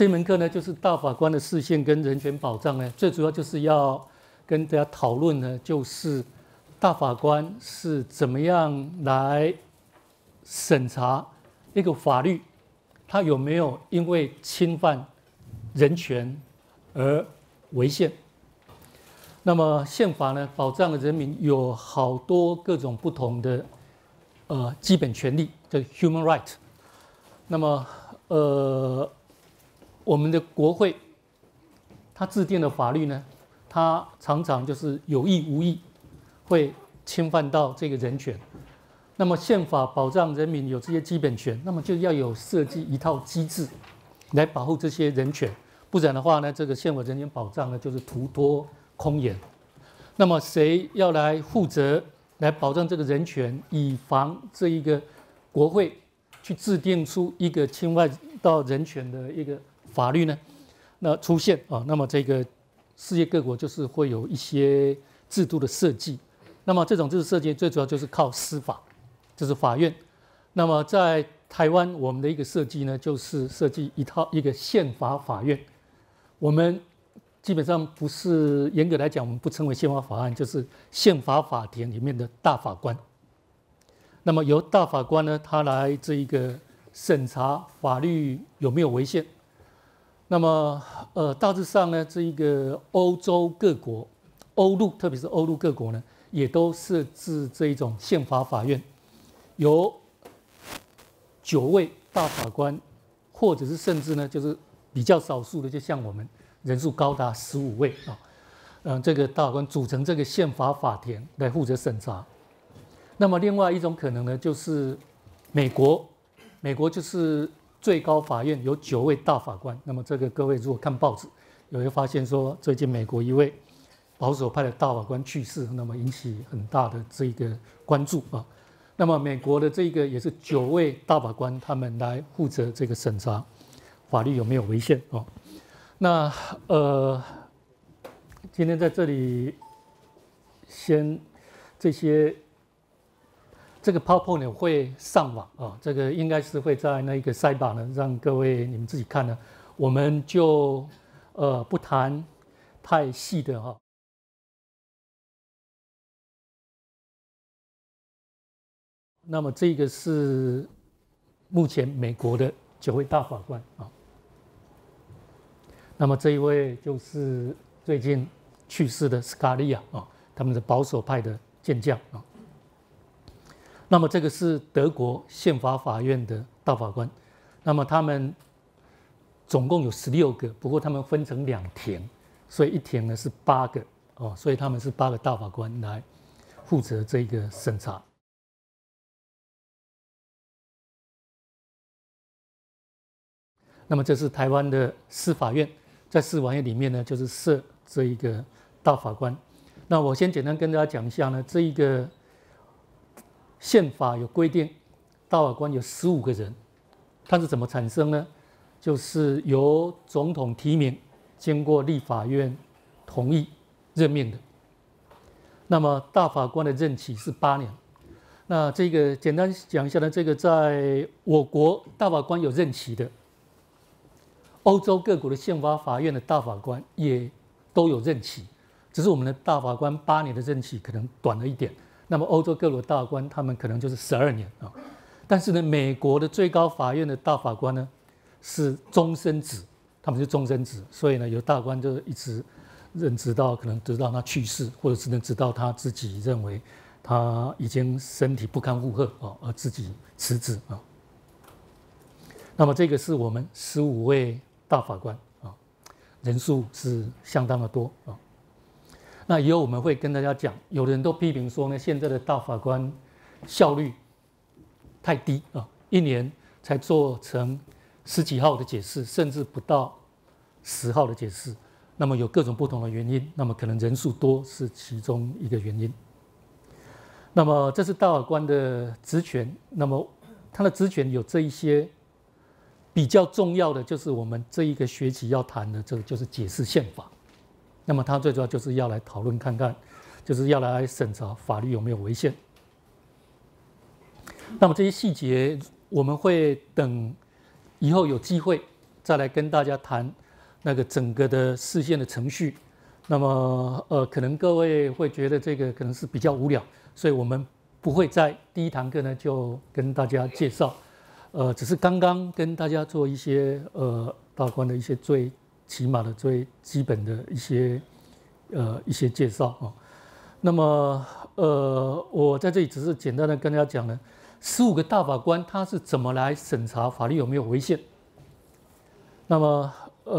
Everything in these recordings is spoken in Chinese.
这门课呢，就是大法官的释宪跟人权保障呢，最主要就是要跟大家讨论呢，就是大法官是怎么样来审查一个法律，它有没有因为侵犯人权而违宪。那么宪法呢，保障了人民有好多各种不同的基本权利，叫 human right。那么我们的国会它制定的法律呢，它常常就是有意无意会侵犯到这个人权。那么宪法保障人民有这些基本权，那么就要有设计一套机制来保护这些人权，不然的话呢，这个宪法人权保障呢就是徒托空言。那么谁要来负责来保障这个人权，以防这一个国会去制定出一个侵犯到人权的一个法律呢？那出现啊，那么这个世界各国就是会有一些制度的设计。那么这种制度设计最主要就是靠司法，就是法院。那么在台湾，我们的一个设计呢，就是设计一个宪法法院。我们基本上不是严格来讲，我们不称为宪法法案，就是宪法法庭里面的大法官。那么由大法官呢，他来这一个审查法律有没有违宪。那么大致上呢，这一个欧洲各国、欧陆，特别是欧陆各国呢，也都设置这一种宪法法院，由9位大法官，或者是甚至呢，就是比较少数的，就像我们人数高达15位啊，这个大法官组成这个宪法法庭来负责审查。那么另外一种可能呢，就是美国就是最高法院有9位大法官。那么这个各位如果看报纸，也会发现说，最近美国一位保守派的大法官去世，那么引起很大的这个关注啊。那么美国的这个也是9位大法官，他们来负责这个审查法律有没有违宪啊。那今天在这里先这个 PowerPoint 会上网啊，这个应该是会在那一个塞把呢，让各位你们自己看呢。我们就不谈太细的哈。那么这个是目前美国的9位大法官啊。那么这一位就是最近去世的斯卡利亚啊，他们的保守派的健将啊。那么这个是德国宪法法院的大法官，那么他们总共有16个，不过他们分成2庭，所以一庭呢是8个哦，所以他们是8个大法官来负责这个审查。那么这是台湾的司法院，在司法院里面呢，就是设这一个大法官。那我先简单跟大家讲一下呢，这一个宪法有规定，大法官有15个人，它是怎么产生呢？就是由总统提名，经过立法院同意任命的。那么大法官的任期是8年。那这个简单讲一下呢，这个在我国大法官有任期的，欧洲各国的宪法法院的大法官也都有任期，只是我们的大法官8年的任期可能短了一点。那么欧洲各国大法官他们可能就是12年啊，但是呢，美国的最高法院的大法官呢是终身制，他们是终身制，所以呢，有大法官就一直任职到可能直到他去世，或者是能直到他自己认为他已经身体不堪负荷啊，而自己辞职啊。那么这个是我们15位大法官啊，人数是相当的多啊。那以后我们会跟大家讲，有的人都批评说呢，现在的大法官效率太低啊，1年才做成10几号的解释，甚至不到10号的解释。那么有各种不同的原因，那么可能人数多是其中一个原因。那么这是大法官的职权，那么他的职权有这一些比较重要的，就是我们这一个学期要谈的，这个就是解释宪法。那么他最主要就是要来讨论看看，就是要来审查法律有没有违宪。那么这些细节我们会等以后有机会再来跟大家谈那个整个的释宪的程序。那么可能各位会觉得这个可能是比较无聊，所以我们不会在第一堂课呢就跟大家介绍，只是刚刚跟大家做一些大法官的一些最起码的最基本的一些介绍啊。那么我在这里只是简单的跟大家讲呢，15个大法官他是怎么来审查法律有没有违宪。那么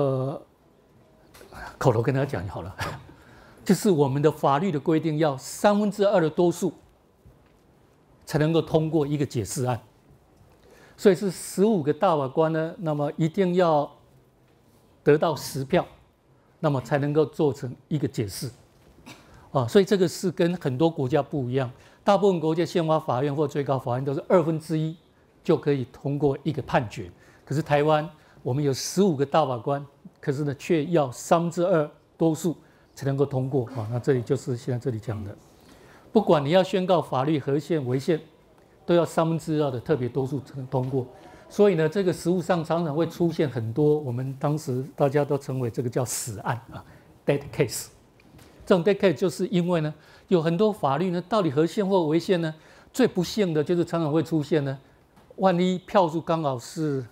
口头跟大家讲就好了，就是我们的法律的规定要2/3的多数才能够通过一个解释案，所以是15个大法官呢，那么一定要得到10票，那么才能够做成一个解释啊。所以这个是跟很多国家不一样，大部分国家宪法法院或最高法院都是1/2就可以通过一个判决，可是台湾我们有15个大法官，可是呢却要2/3多数才能够通过啊。那这里就是现在这里讲的，不管你要宣告法律合宪违宪，都要2/3的特别多数才能通过。所以呢，这个实务上常常会出现很多我们当时大家都称为这个叫死案啊 ，dead case。这种 dead case 就是因为呢，有很多法律呢到底合宪或违宪呢，最不幸的就是常常会出现呢，万一票数刚好是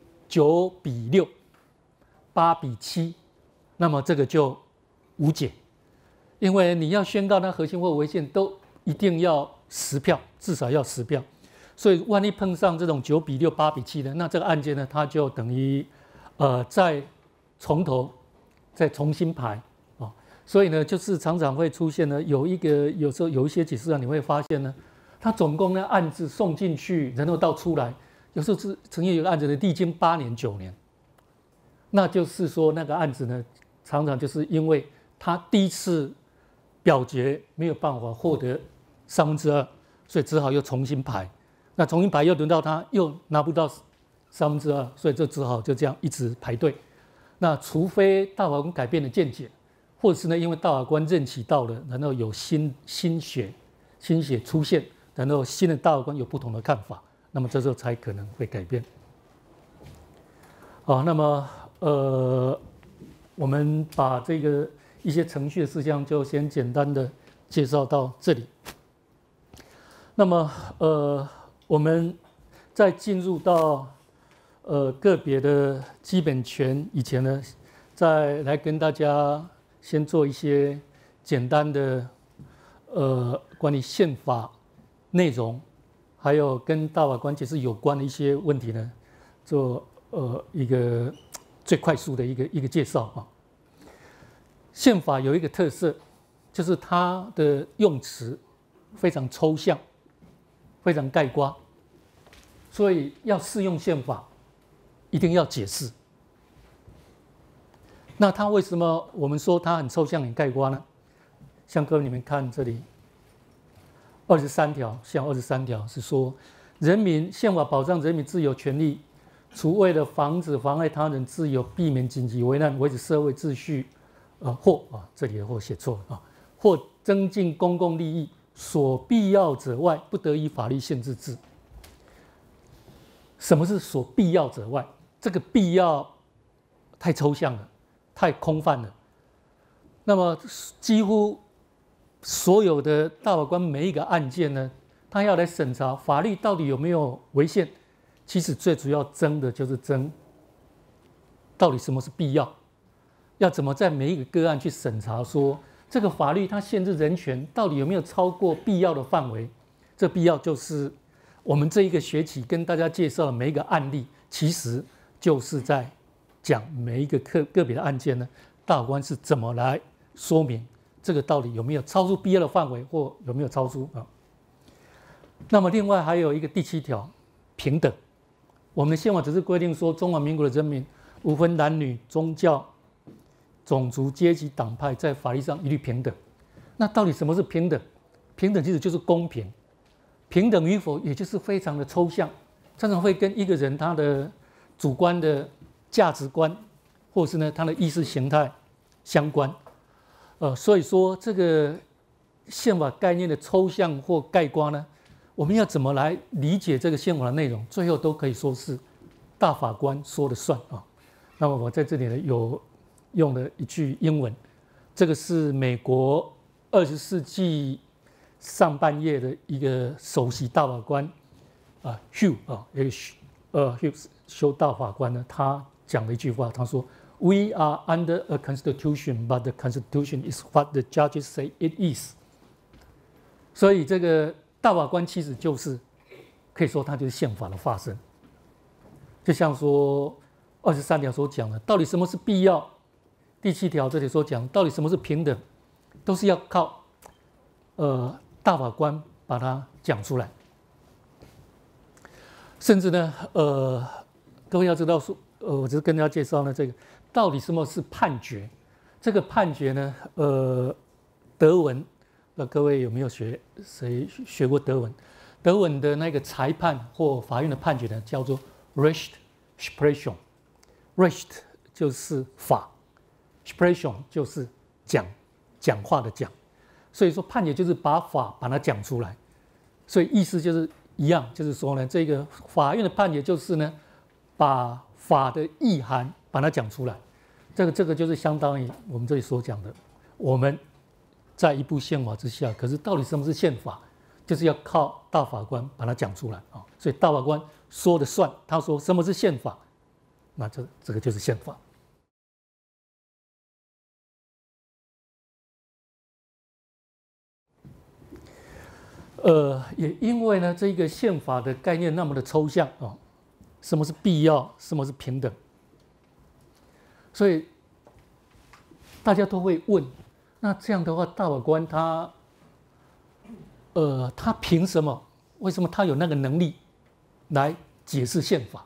9:6、8:7，那么这个就无解，因为你要宣告它合宪或违宪，都一定要10票，至少要10票。所以万一碰上这种9:6、8:7的，那这个案件呢，它就等于再从头再重新排啊。所以呢，就是常常会出现呢，有时候有一些解释案，你会发现呢，它总共呢案子送进去，然后到出来，有时候是曾经有个案子呢历经8年、9年，那就是说那个案子呢，常常就是因为他第一次表决没有办法获得2/3，所以只好又重新排。那重新排又轮到他又拿不到2/3，所以就只好就这样一直排队。那除非大法官改变了见解，或者是呢因为大法官任期到了，然后有新血出现，然后新的大法官有不同的看法，那么这时候才可能会改变。好，那么我们把这个一些程序的事项就先简单的介绍到这里。那么我们在进入到个别的基本权以前呢，再来跟大家先做一些简单的关于宪法内容，还有跟大法官解释有关的一些问题呢，做一个最快速的一个介绍啊。宪法有一个特色，就是它的用词非常抽象，非常概括，所以要适用宪法，一定要解释。那它为什么我们说它很抽象、很概括呢？像各位你们看这里，23条，像23条是说，宪法保障人民自由权利，除为了防止妨碍他人自由、避免紧急危难、维持社会秩序，这里的或写错了啊，或增进公共利益所必要者外，不得以法律限制之。什么是所必要者外？这个必要太抽象了，太空泛了。那么几乎所有的大法官每一个案件呢，他要来审查法律到底有没有违宪，其实最主要争的就是争到底什么是必要，要怎么在每一个个案去审查说这个法律它限制人权到底有没有超过必要的范围。这必要就是我们这一个学期跟大家介绍的每一个案例，其实就是在讲每一个个别的案件呢，大法官是怎么来说明这个到底有没有超出必要的范围，或有没有超出啊？那么另外还有一个第7条，平等。我们的宪法只是规定说，中华民国的人民无分男女、宗教、种族、阶级、党派，在法律上一律平等。那到底什么是平等？平等其实就是公平。平等与否，也就是非常的抽象，常常会跟一个人他的主观的价值观，或是呢他的意识形态相关。所以说这个宪法概念的抽象或概括呢，我们要怎么来理解这个宪法的内容，最后都可以说是大法官说了算啊。 那么我在这里呢有用了一句英文，这个是美国20世纪上半叶的一个首席大法官Hugh 一个Hugh 修道法官呢，他讲了一句话，他说 ：“We are under a constitution, but the constitution is what the judges say it is。”所以这个大法官其实就是可以说它就是宪法的化身，就像说23条所讲的，到底什么是必要？第7条这里所讲，到底什么是平等，都是要靠大法官把它讲出来。甚至呢，各位要知道说，我只是跟大家介绍呢，这个到底什么是判决？这个判决呢，德文，各位有没有谁学过德文？德文的那个裁判或法院的判决呢，叫做 Rechtsprechung。Recht 就是法 ，Sprechung 就是讲话的讲，所以说判决就是把它讲出来，所以意思就是一样，就是说呢，这个法院的判决就是呢，把法的意涵把它讲出来，这个就是相当于我们这里所讲的，我们在一部宪法之下，可是到底什么是宪法，就是要靠大法官把它讲出来啊，所以大法官说了算，他说什么是宪法，那这个就是宪法。也因为呢，这个宪法的概念那么的抽象啊，什么是必要，什么是平等，所以大家都会问，那这样的话，大法官他凭什么？为什么他有那个能力来解释宪法？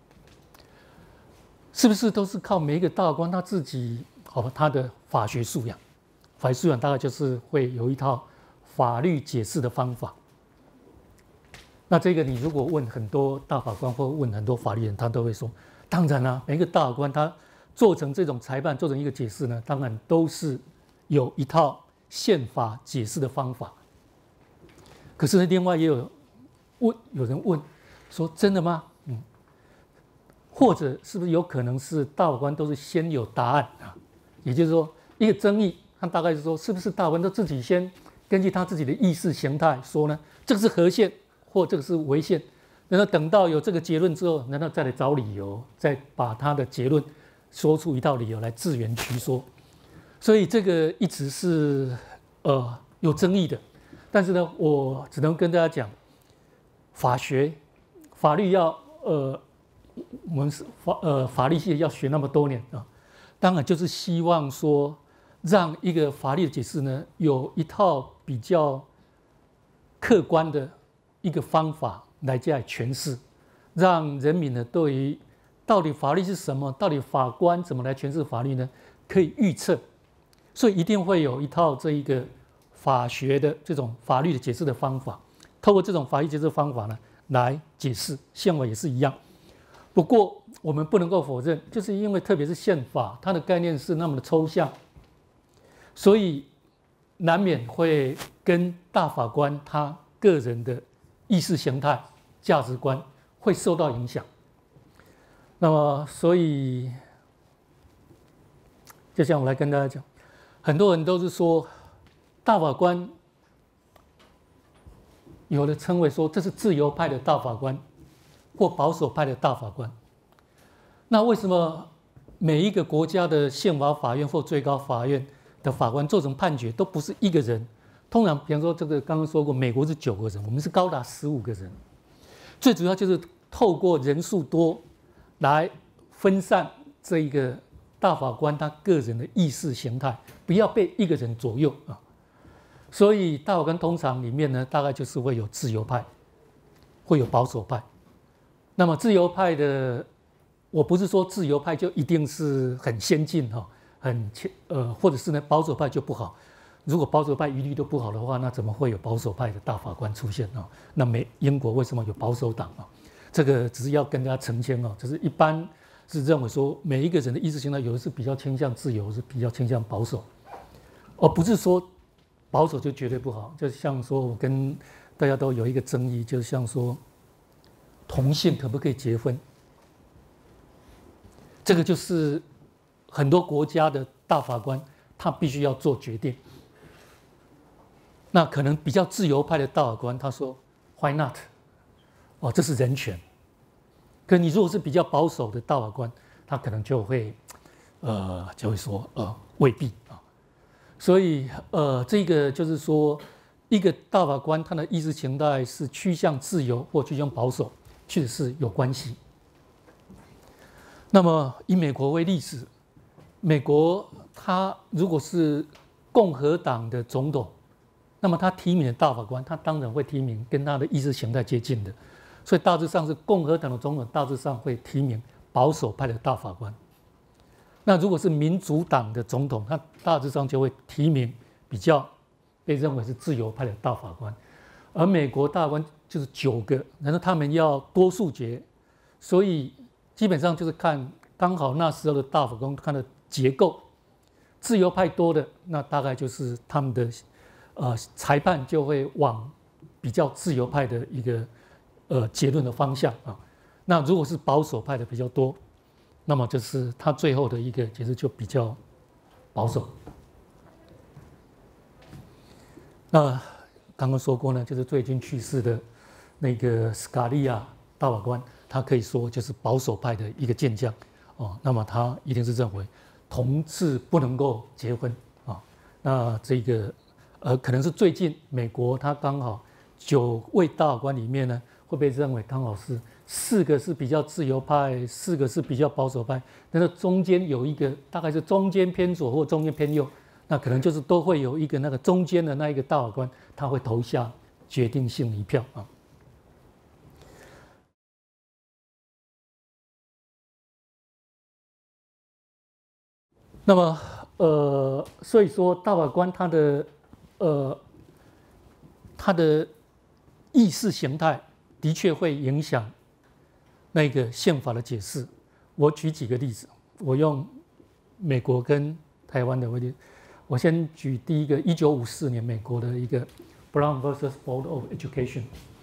是不是都是靠每一个大法官他自己他的法学素养？法学素养大概就是会有一套法律解释的方法。那这个你如果问很多大法官或问很多法律人，他都会说，当然啦，每一个大法官他做成这种裁判，做成一个解释呢，当然都是有一套宪法解释的方法。可是呢，另外也有人问说，真的吗？或者是不是有可能是大法官都是先有答案啊？也就是说，一个争议，他大概是说，是不是大法官都自己先根据他自己的意识形态说呢，这个是合宪或这个是违宪，然后等到有这个结论之后，然后再来找理由，再把他的结论说出一套理由来自圆其说。所以这个一直是有争议的。但是呢，我只能跟大家讲，法律要我们是法律系要学那么多年啊，当然就是希望说，让一个法律的解释呢，有一套比较客观的一个方法来加以诠释，让人民呢对于到底法律是什么，到底法官怎么来诠释法律呢，可以预测。所以一定会有一套这一个法学的这种法律的解释的方法，透过这种法律解释的方法呢来解释宪法也是一样。不过我们不能够否认，就是因为特别是宪法，它的概念是那么的抽象，所以难免会跟大法官他个人的意识形态、价值观会受到影响。那么，所以就像我来跟大家讲，很多人都是说，大法官有的称谓说这是自由派的大法官或保守派的大法官。那为什么每一个国家的宪法法院或最高法院的法官做成判决都不是一个人？通常，比方说这个刚刚说过，美国是9个人，我们是高达15个人。最主要就是透过人数多来分散这一个大法官他个人的意识形态，不要被一个人左右啊。所以大法官通常里面呢，大概就是会有自由派，会有保守派。那么自由派的，我不是说自由派就一定是很先进哈，或者是呢保守派就不好。如果保守派一律都不好的话，那怎么会有保守派的大法官出现啊？那英国为什么有保守党啊？这个只是要跟大家澄清哦，就是一般是认为说每一个人的意识形态有的是比较倾向自由，是比较倾向保守，而不是说保守就绝对不好。就像说我跟大家都有一个争议，就像说同性可不可以结婚？ 这个就是很多国家的大法官他必须要做决定。那可能比较自由派的大法官他说 Why not？ 哦，这是人权。可你如果是比较保守的大法官，他可能就会说未必啊。所以这个就是说，一个大法官他的意识形态是趋向自由或趋向保守，确实是有关系。那么以美国为例子，美国他如果是共和党的总统，那么他提名的大法官，他当然会提名跟他的意识形态接近的。所以大致上是共和党的总统大致上会提名保守派的大法官。那如果是民主党的总统，他大致上就会提名比较被认为是自由派的大法官。而美国大法官就是9个，然后他们要多数决，所以基本上就是看刚好那时候的大法官看的结构，自由派多的，那大概就是他们的裁判就会往比较自由派的一个结论的方向啊。那如果是保守派的比较多，那么就是他最后的一个其实就比较保守。那刚刚说过呢，就是最近去世的那个斯卡利亚大法官，他可以说就是保守派的一个健将哦。那么他一定是认为同志不能够结婚啊。那这个可能是最近美国他刚好9位大法官里面呢，会被认为刚好是4个是比较自由派，4个是比较保守派，但是中间有一个大概是中间偏左或中间偏右，那可能就是都会有一个那个中间的那一个大法官，他会投下决定性一票啊。那么所以说大法官他的意识形态的确会影响那个宪法的解释。我举几个例子，我用美国跟台湾的为例。我先举第一个，1954年美国的一个 Brown vs. Board of Education。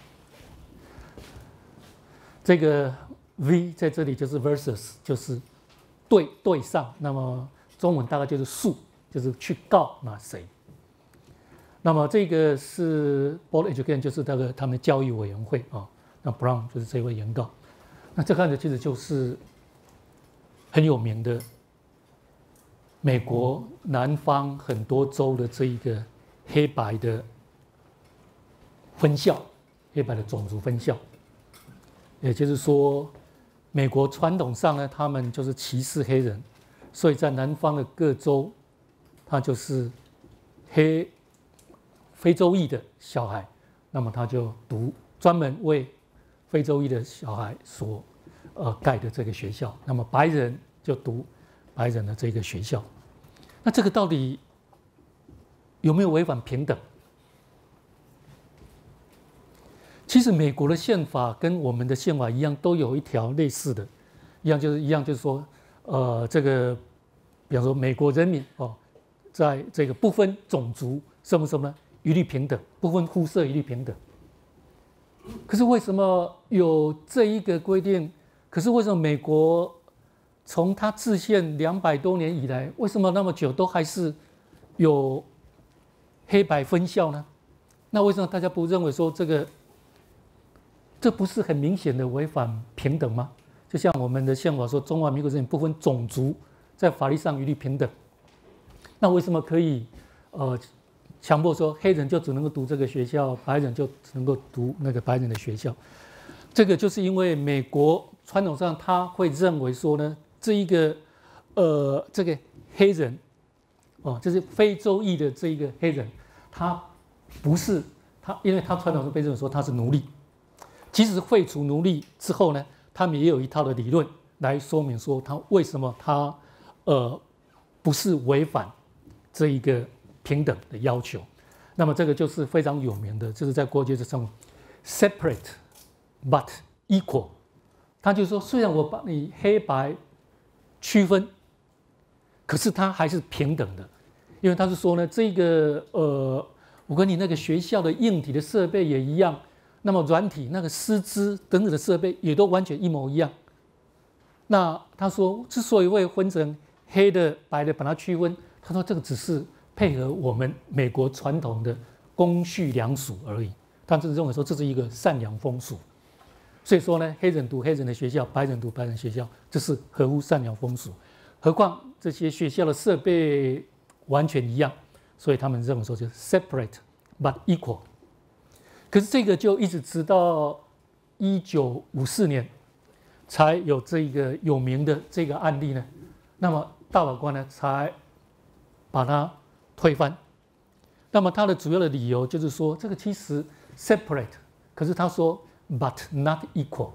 这个 V 在这里就是 versus， 就是对上，那么中文大概就是诉，就是去告那谁。那么这个是 Board of Education， 就是那个他们的教育委员会啊。那 Brown 就是这位原告。那这看着其实就是很有名的美国南方很多州的这一个黑白的分校，黑白的种族分校。也就是说，美国传统上呢，他们就是歧视黑人，所以在南方的各州，他就是非洲裔的小孩，那么他就读专门为非洲裔的小孩所盖的这个学校，那么白人就读白人的这个学校。那这个到底有没有违反平等？其实美国的宪法跟我们的宪法一样，都有一条类似的，一样就是说，这个比方说美国人民在这个不分种族什么呢，一律平等，不分肤色一律平等。可是为什么有这一个规定？可是为什么美国从它制宪200多年以来，为什么那么久都还是有黑白分校呢？那为什么大家不认为说这不是很明显的违反平等吗？就像我们的宪法说，中华民国人民不分种族，在法律上一律平等。那为什么可以强迫说黑人就只能够读这个学校，白人就只能够读那个白人的学校？这个就是因为美国传统上他会认为说呢，这个黑人就是非洲裔的这一个黑人，他不是他，因为他传统上被认为说他是奴隶。即使废除奴隶之后呢，他们也有一套的理论来说明说他为什么他不是违反这一个平等的要求。那么这个就是非常有名的，就是在国际上 separate but equal。他就说，虽然我把你黑白区分，可是它还是平等的，因为他是说呢，这个我跟你那个学校的硬体的设备也一样，那么软体那个师资等等的设备也都完全一模一样。 那他说，之所以会分成黑的、白的，把它区分，他说这个只是配合我们美国传统的公序良俗而已。他是认为说这是一个善良风俗，所以说呢，黑人读黑人的学校，白人读白人学校，这是合乎善良风俗。何况这些学校的设备完全一样，所以他们认为说就是 separate but equal。可是这个就一直直到1954年才有这个有名的这个案例呢，那么大法官呢才把它推翻。那么他的主要的理由就是说，这个其实 separate， 可是他说 but not equal。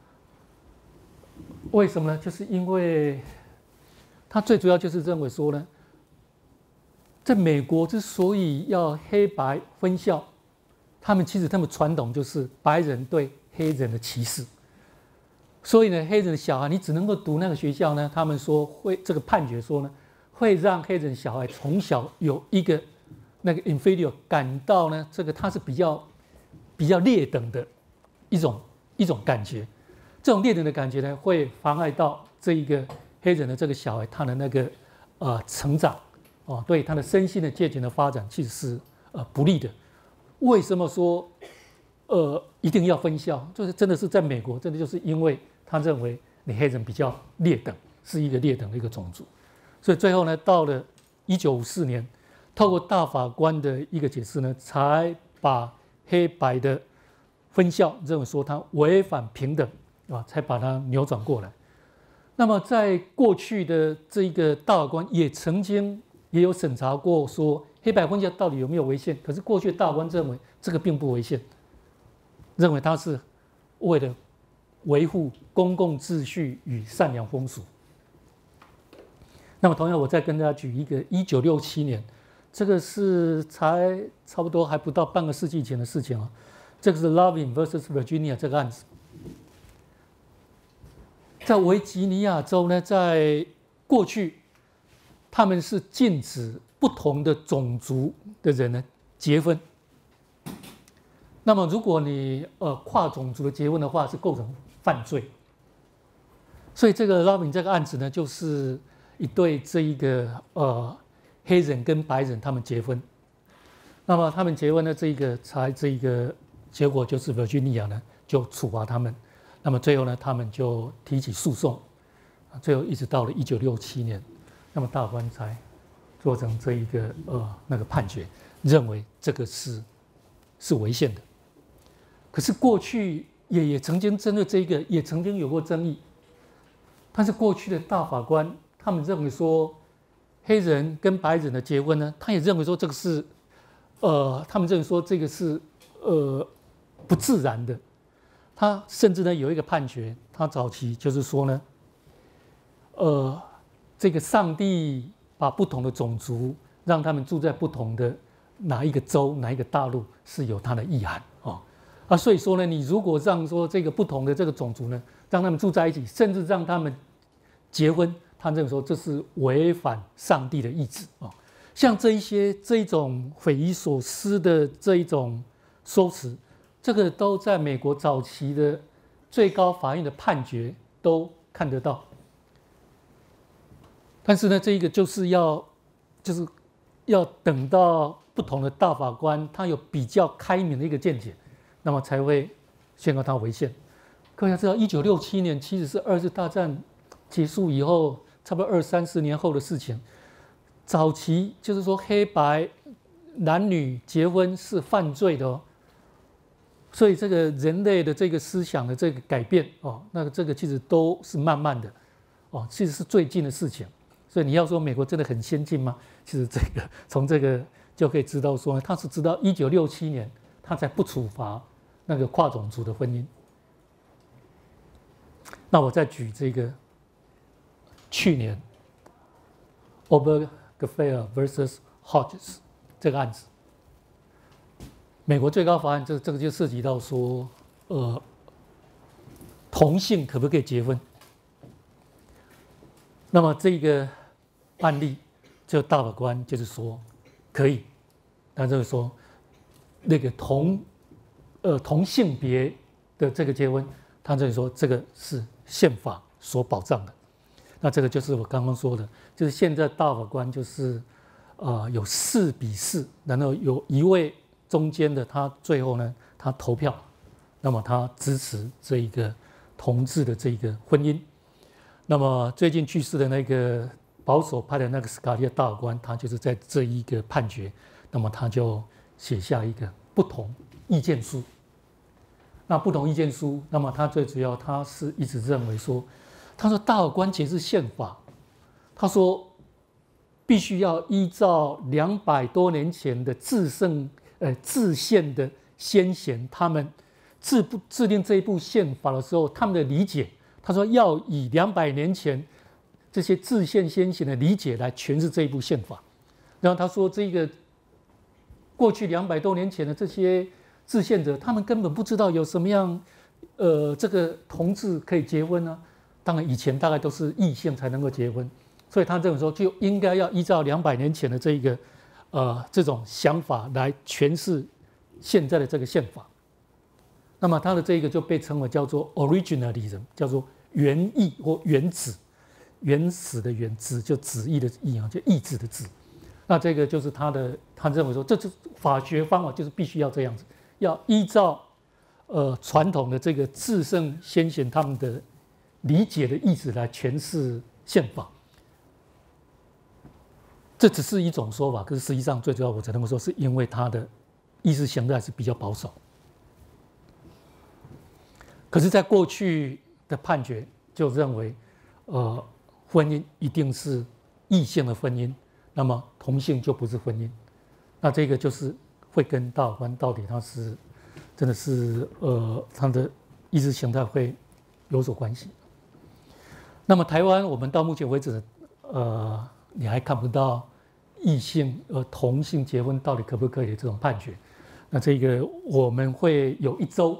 为什么呢？就是因为他最主要就是认为说呢，在美国之所以要黑白分校，他们传统就是白人对黑人的歧视，所以呢，黑人的小孩你只能够读那个学校呢，他们说会这个判决说呢，会让黑人小孩从小有一个那个 inferior 感到呢，这个他是比较劣等的一种感觉，这种劣等的感觉呢，会妨碍到这一个黑人的这个小孩他的那个成长哦，对他的身心的健全的发展其实是不利的。为什么说一定要分校？就是真的是在美国，真的就是因为他认为你黑人比较劣等，是一个劣等的一个种族，所以最后呢，到了1954年，透过大法官的一个解释呢，才把黑白的分校认为说它违反平等啊，才把它扭转过来。那么在过去的这一个大法官也曾经也有审查过，说黑白分校到底有没有违宪？可是过去的大法官认为这个并不违宪，认为它是为了维护公共秩序与善良风俗。那么同样，我再跟大家举一个1967年，这个是才差不多还不到半个世纪前的事情啊。这个是 Loving vs. Virginia 这个案子，在维吉尼亚州呢，在过去他们是禁止不同的种族的人呢结婚。那么如果你跨种族的结婚的话，是构成犯罪。所以这个 Loving 这个案子呢，就是一对这一个黑人跟白人他们结婚，那么他们结婚的这个结果就是 Virginia 呢就处罚他们，那么最后呢他们就提起诉讼，最后一直到了1967年，那么大法官才做成这一个那个判决，认为这个是违宪的。可是过去也曾经针对这个也曾经有过争议，但是过去的大法官他们认为说，黑人跟白人的结婚呢，他也认为说这个是他们认为说这个是不自然的。他甚至呢有一个判决，他早期就是说呢，这个上帝把不同的种族让他们住在不同的哪一个州哪一个大陆是有它的意涵啊，所以说呢，你如果让说这个不同的这个种族呢，让他们住在一起，甚至让他们结婚，他认为说这是违反上帝的意志啊。像这一种匪夷所思的这一种说辞，这个都在美国早期的最高法院的判决都看得到。但是呢，这一个就是要等到不同的大法官他有比较开明的一个见解，那么才会宣告它违宪。各位要知道，1967年其实是2次大战结束以后，差不多20-30年后的事情。早期就是说黑白男女结婚是犯罪的所以这个人类的这个思想的这个改变那这个其实都是慢慢的其实是最近的事情。所以你要说美国真的很先进吗？其实这个从这个就可以知道说，他是直到1967年他才不处罚那个跨种族的婚姻。那我再举这个去年 Obergefell vs. Hodges 这个案子，美国最高法院这个就涉及到说，同性可不可以结婚？那么这个案例，就大法官就是说可以，他就是说那个同性别的这个结婚，他就是说这个是宪法所保障的。那这个就是我刚刚说的，就是现在大法官就是有4:4，然后有一位中间的他最后呢他投票，那么他支持这一个同志的这个婚姻。那么最近去世的那个保守派的那个斯卡利亚大法官，他就是在这一个判决，那么他就写下一个不同意见书。那不同意见书，那么他最主要他是一直认为说，他说大法官解释宪法，他说必须要依照200多年前的制宪的先贤，他们制定这一部宪法的时候，他们的理解，他说要以200年前这些制宪先贤的理解来诠释这一部宪法。然后他说，这个过去200多年前的这些制宪者，他们根本不知道有什么样这个同志可以结婚呢？当然以前大概都是异性才能够结婚，所以他认为说就应该要依照200年前的这一个这种想法来诠释现在的这个宪法。那么他的这个就被称为叫做 originalism， 叫做原意或原旨，原始的原，旨就旨意的意啊，就意志的旨。那这个就是他认为说，这是法学方法，就是必须要这样子，要依照传统的这个至圣先贤他们的理解的意思来诠释宪法。这只是一种说法，可是实际上最主要我只能够说，是因为他的意识形态是比较保守。可是，在过去的判决就认为，婚姻一定是异性的婚姻，那么同性就不是婚姻。那这个就是会跟大法官到底他是真的是他的意识形态会有所关系。那么台湾我们到目前为止，你还看不到异性同性结婚到底可不可以的这种判决。那这个我们会有1周，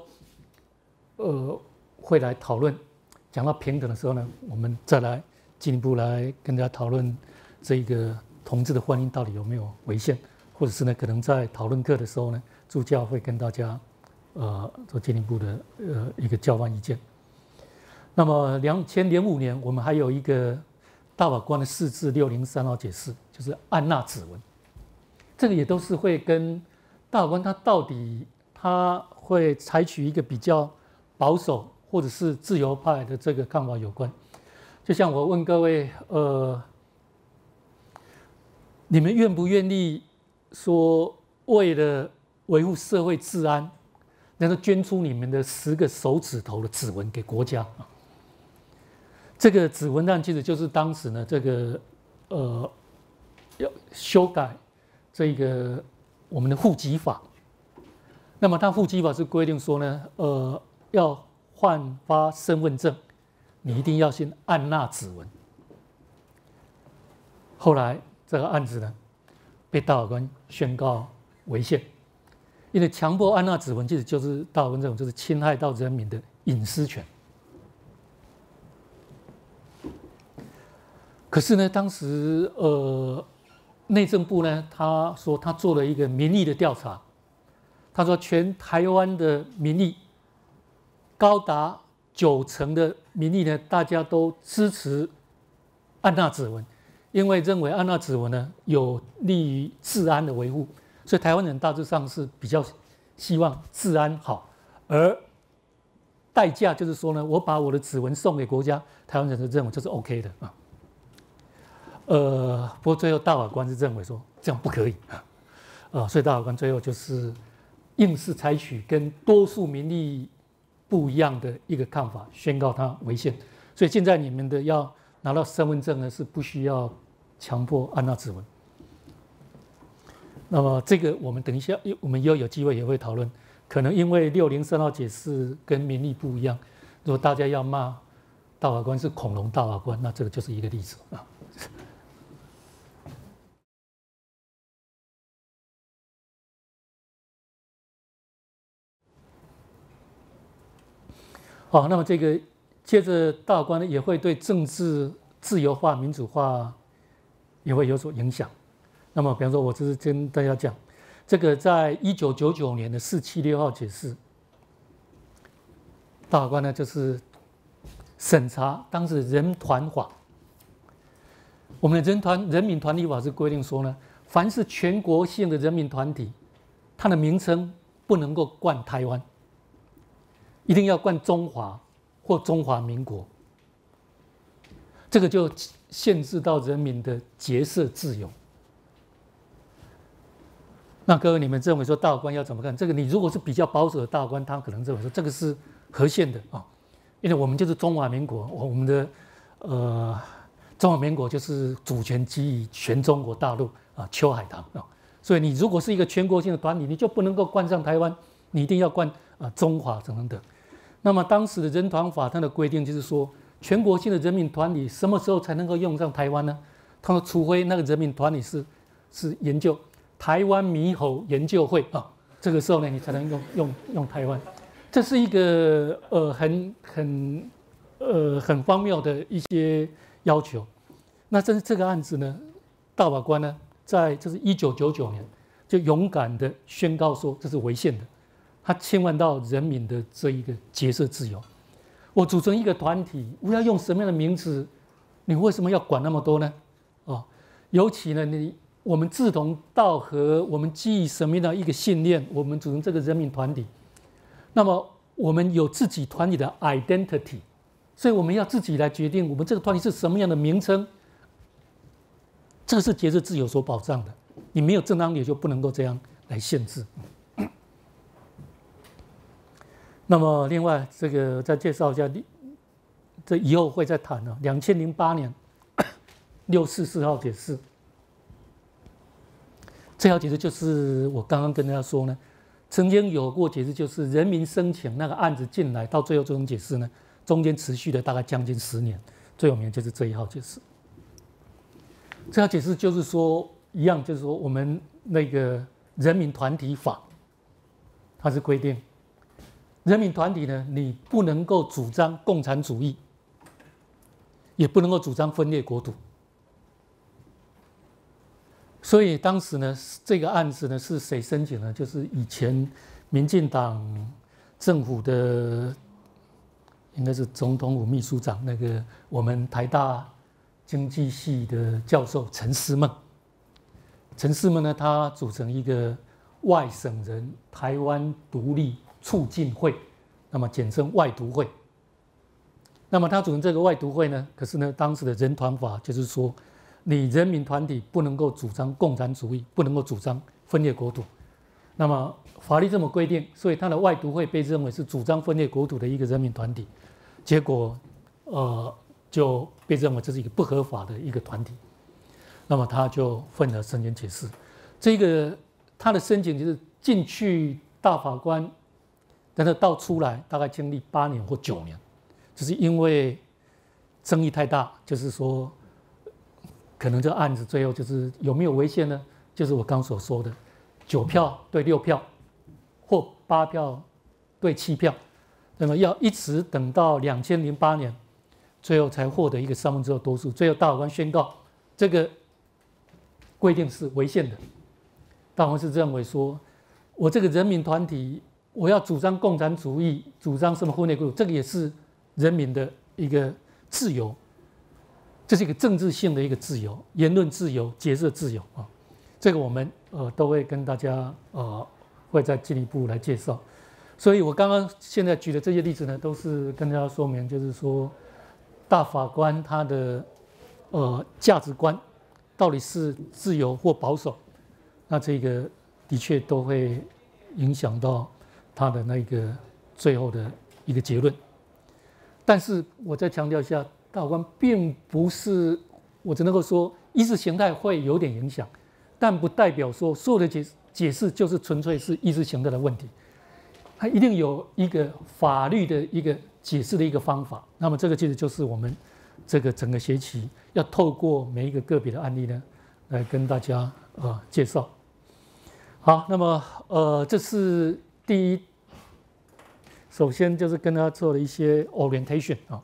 会来讨论。讲到平等的时候呢，我们再来进一步来跟大家讨论这个同志的婚姻到底有没有违宪，或者是呢，可能在讨论课的时候呢，助教会跟大家做进一步的一个交换意见。那么2005年，我们还有一个大法官的释字603号解释，就是安娜指纹，这个也都是会跟大法官他到底他会采取一个比较保守或者是自由派的这个看法有关。就像我问各位，你们愿不愿意说为了维护社会治安，能够捐出你们的10个手指头的指纹给国家？这个指纹案其实就是当时呢，这个要修改这个我们的户籍法。那么它户籍法是规定说呢，要换发身份证，你一定要先按捺指纹。后来这个案子呢，被大法官宣告违宪，因为强迫按捺指纹，其实就是大法官这种就是侵害到人民的隐私权。可是呢，当时内政部呢，他说他做了一个民意的调查，他说全台湾的民意高达90%的民意呢，大家都支持按捺指纹，因为认为按捺指纹呢有利于治安的维护，所以台湾人大致上是比较希望治安好，而代价就是说呢，我把我的指纹送给国家，台湾人就认为这是 OK 的啊。不过最后大法官是认为说这样不可以所以大法官最后就是硬是采取跟多数民意不一样的一个看法，宣告它违宪。所以现在你们的要拿到身份证呢，是不需要强迫按捺指纹。那么这个我们等一下，我们以后有机会也会讨论。可能因为603号解释跟民意不一样，如果大家要骂大法官是恐龙大法官，那这个就是一个例子啊。好，那么这个接着大法官呢也会对政治自由化、民主化也会有所影响。那么，比方说，我只是跟大家讲，这个在1999年的476号解释，大法官呢就是审查当时人团法。我们的人民团体法是规定说呢，凡是全国性的人民团体，它的名称不能够冠台湾，一定要冠中华或中华民国。这个就限制到人民的结社自由。那各位，你们认为说大法官要怎么看？这个你如果是比较保守的大法官，他可能认为说这个是合宪的啊，因为我们就是中华民国，我们的中华民国就是主权基于全中国大陆啊，秋海棠啊，所以你如果是一个全国性的团体，你就不能够冠上台湾，你一定要冠中华等等。那么当时的人团法它的规定就是说，全国性的人民团体什么时候才能够用上台湾呢？他说，除非那个人民团体是研究台湾猕猴研究会啊，这个时候呢，你才能用台湾。这是一个很荒谬的一些要求。那这个案子呢，大法官呢，这是1999年就勇敢的宣告说这是违宪的，他侵犯到人民的这一个结社自由。我组成一个团体，我要用什么样的名字？你为什么要管那么多呢？尤其呢，我们志同道合，我们基于什么样的一个信念，我们组成这个人民团体，那么我们有自己团体的 identity， 所以我们要自己来决定我们这个团体是什么样的名称。这个是结社自由所保障的，你没有正当理由就不能够这样来限制。那么另外这个再介绍一下，这以后会再谈了。2008年644号解释，这条解释就是我刚刚跟大家说呢，曾经有过解释，就是人民申请那个案子进来，到最后这种解释呢，中间持续了大概将近10年，最有名就是这一号解释。这条解释就是说一样，就是说我们那个人民团体法，它是规定人民团体呢，你不能够主张共产主义，也不能够主张分裂国土。所以当时呢，这个案子呢是谁申请呢？就是以前民进党政府的，应该是总统府秘书长，那个我们台大经济系的教授陈思孟。陈思孟呢，他组成一个外省人台湾独立促进会，那么简称外独会。那么他组成这个外独会呢，可是呢，当时的人团法就是说，你人民团体不能够主张共产主义，不能够主张分裂国土。那么法律这么规定，所以他的外独会被认为是主张分裂国土的一个人民团体，结果就被认为这是一个不合法的一个团体。那么他就愤而申请解释。这个他的申请就是进去大法官，但是到出来大概经历8年或9年，就是因为争议太大，就是说可能这案子最后就是有没有违宪呢？就是我刚所说的9票对6票，或8票对7票，那么要一直等到2008年，最后才获得一个2/3多数。最后大法官宣告这个规定是违宪的。大法官是认为说，我这个人民团体，我要主张共产主义，主张什么分裂国土，这个也是人民的一个自由，这是一个政治性的一个自由，言论自由、结社自由啊。这个我们都会跟大家会再进一步来介绍。所以我刚刚现在举的这些例子呢，都是跟大家说明，就是说大法官他的价值观到底是自由或保守，那这个的确都会影响到他的那个最后的一个结论。但是我再强调一下，大法官并不是，我只能够说意识形态会有点影响，但不代表说所有的解释就是纯粹是意识形态的问题，它一定有一个法律的一个解释的一个方法。那么这个其实就是我们这个整个学期要透过每一个个别的案例呢，来跟大家介绍。好，那么这是第一，首先就是跟大家做了一些 orientation 啊。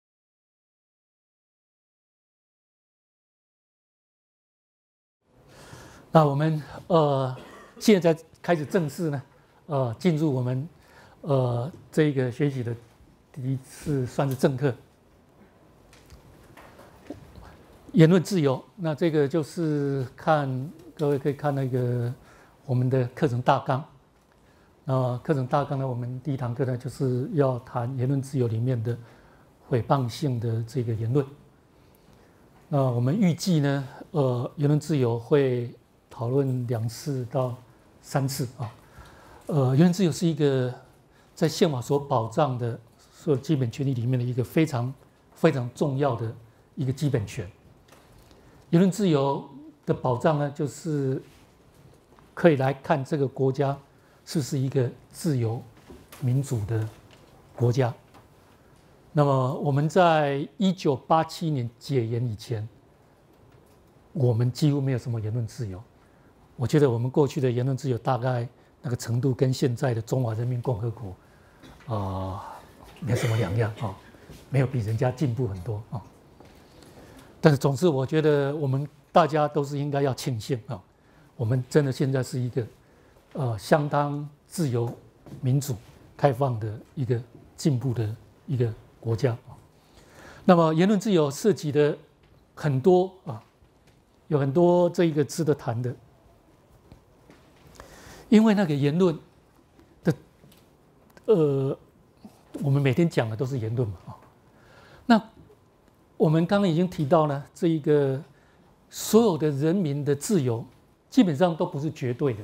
那我们现在开始正式呢，进入我们这个学习的第一次算是正课言论自由，那这个就是各位可以看那个我们的课程大纲。课程大纲呢，我们第一堂课呢就是要谈言论自由里面的诽谤性的这个言论。那我们预计呢，言论自由会讨论2次到3次啊。言论自由是一个在宪法所保障的所有基本权利里面的一个非常非常重要的一个基本权。言论自由的保障呢，就是可以来看这个国家是不是一个自由民主的国家。那么我们在1987年解严以前，我们几乎没有什么言论自由。我觉得我们过去的言论自由大概那个程度跟现在的中华人民共和国没什么两样啊，没有比人家进步很多啊。但是总之，我觉得我们大家都是应该要庆幸啊，我们真的现在是一个相当自由、民主、开放的一个进步的一个国家。那么言论自由涉及的很多有很多这一个值得谈的，因为那个言论的我们每天讲的都是言论嘛那我们刚刚已经提到呢，这一个所有的人民的自由基本上都不是绝对的，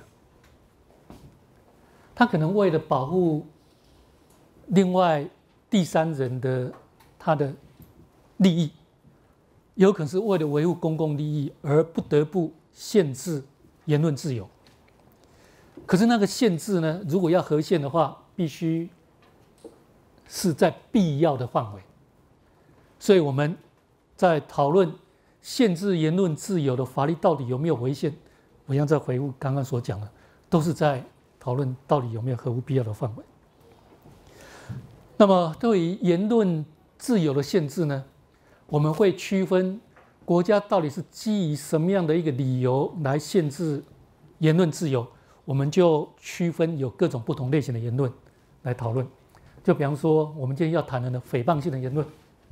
他可能为了保护另外第三人的他的利益，有可能是为了维护公共利益而不得不限制言论自由。可是那个限制呢，如果要合宪的话，必须是在必要的范围。所以我们在讨论限制言论自由的法律到底有没有违宪，我要再回顾刚刚所讲的，都是在讨论到底有没有合乎必要的范围。那么对于言论自由的限制呢，我们会区分国家到底是基于什么样的一个理由来限制言论自由，我们就区分有各种不同类型的言论来讨论。就比方说我们今天要谈的诽谤性的言论，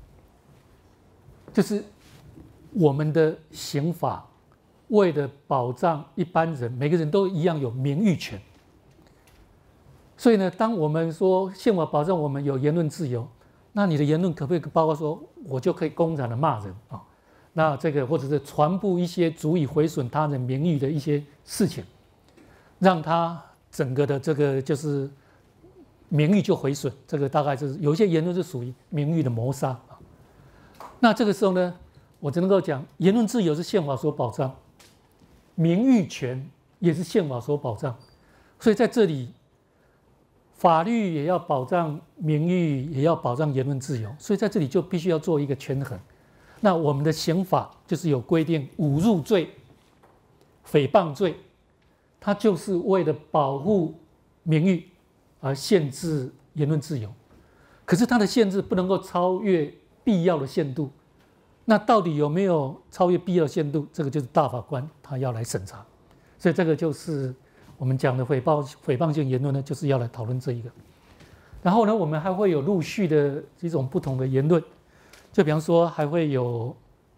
就是我们的刑法为了保障一般人，每个人都一样有名誉权。所以呢，当我们说宪法保障我们有言论自由，那你的言论可不可以包括说，我就可以公然的骂人啊？那这个或者是传播一些足以毁损他人名誉的一些事情，让他整个的这个就是名誉就毁损。这个大概就是有一些言论是属于名誉的谋杀啊。那这个时候呢，我只能够讲，言论自由是宪法所保障，名誉权也是宪法所保障，所以在这里，法律也要保障名誉，也要保障言论自由，所以在这里就必须要做一个权衡。那我们的刑法就是有规定，侮辱罪、诽谤罪，它就是为了保护名誉而限制言论自由，可是它的限制不能够超越必要的限度。那到底有没有超越必要的限度？这个就是大法官他要来审查。所以这个就是我们讲的诽谤性言论呢，就是要来讨论这一个。然后呢，我们还会有陆续的几种不同的言论，就比方说还会有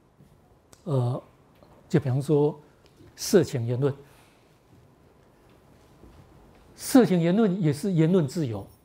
就比方说色情言论，色情言论也是言论自由。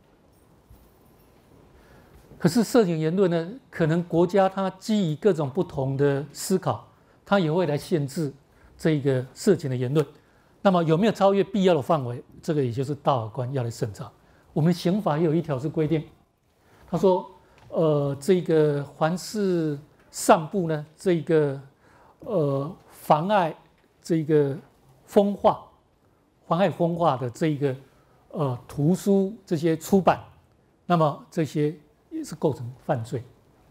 可是色情言论呢，可能国家它基于各种不同的思考，它也会来限制这个色情的言论。那么有没有超越必要的范围？这个也就是大法官要来审查。我们刑法也有一条是规定，他说，这个凡是散布呢，这个妨碍这个风化、妨害风化的这个图书这些出版，那么这些也是构成犯罪。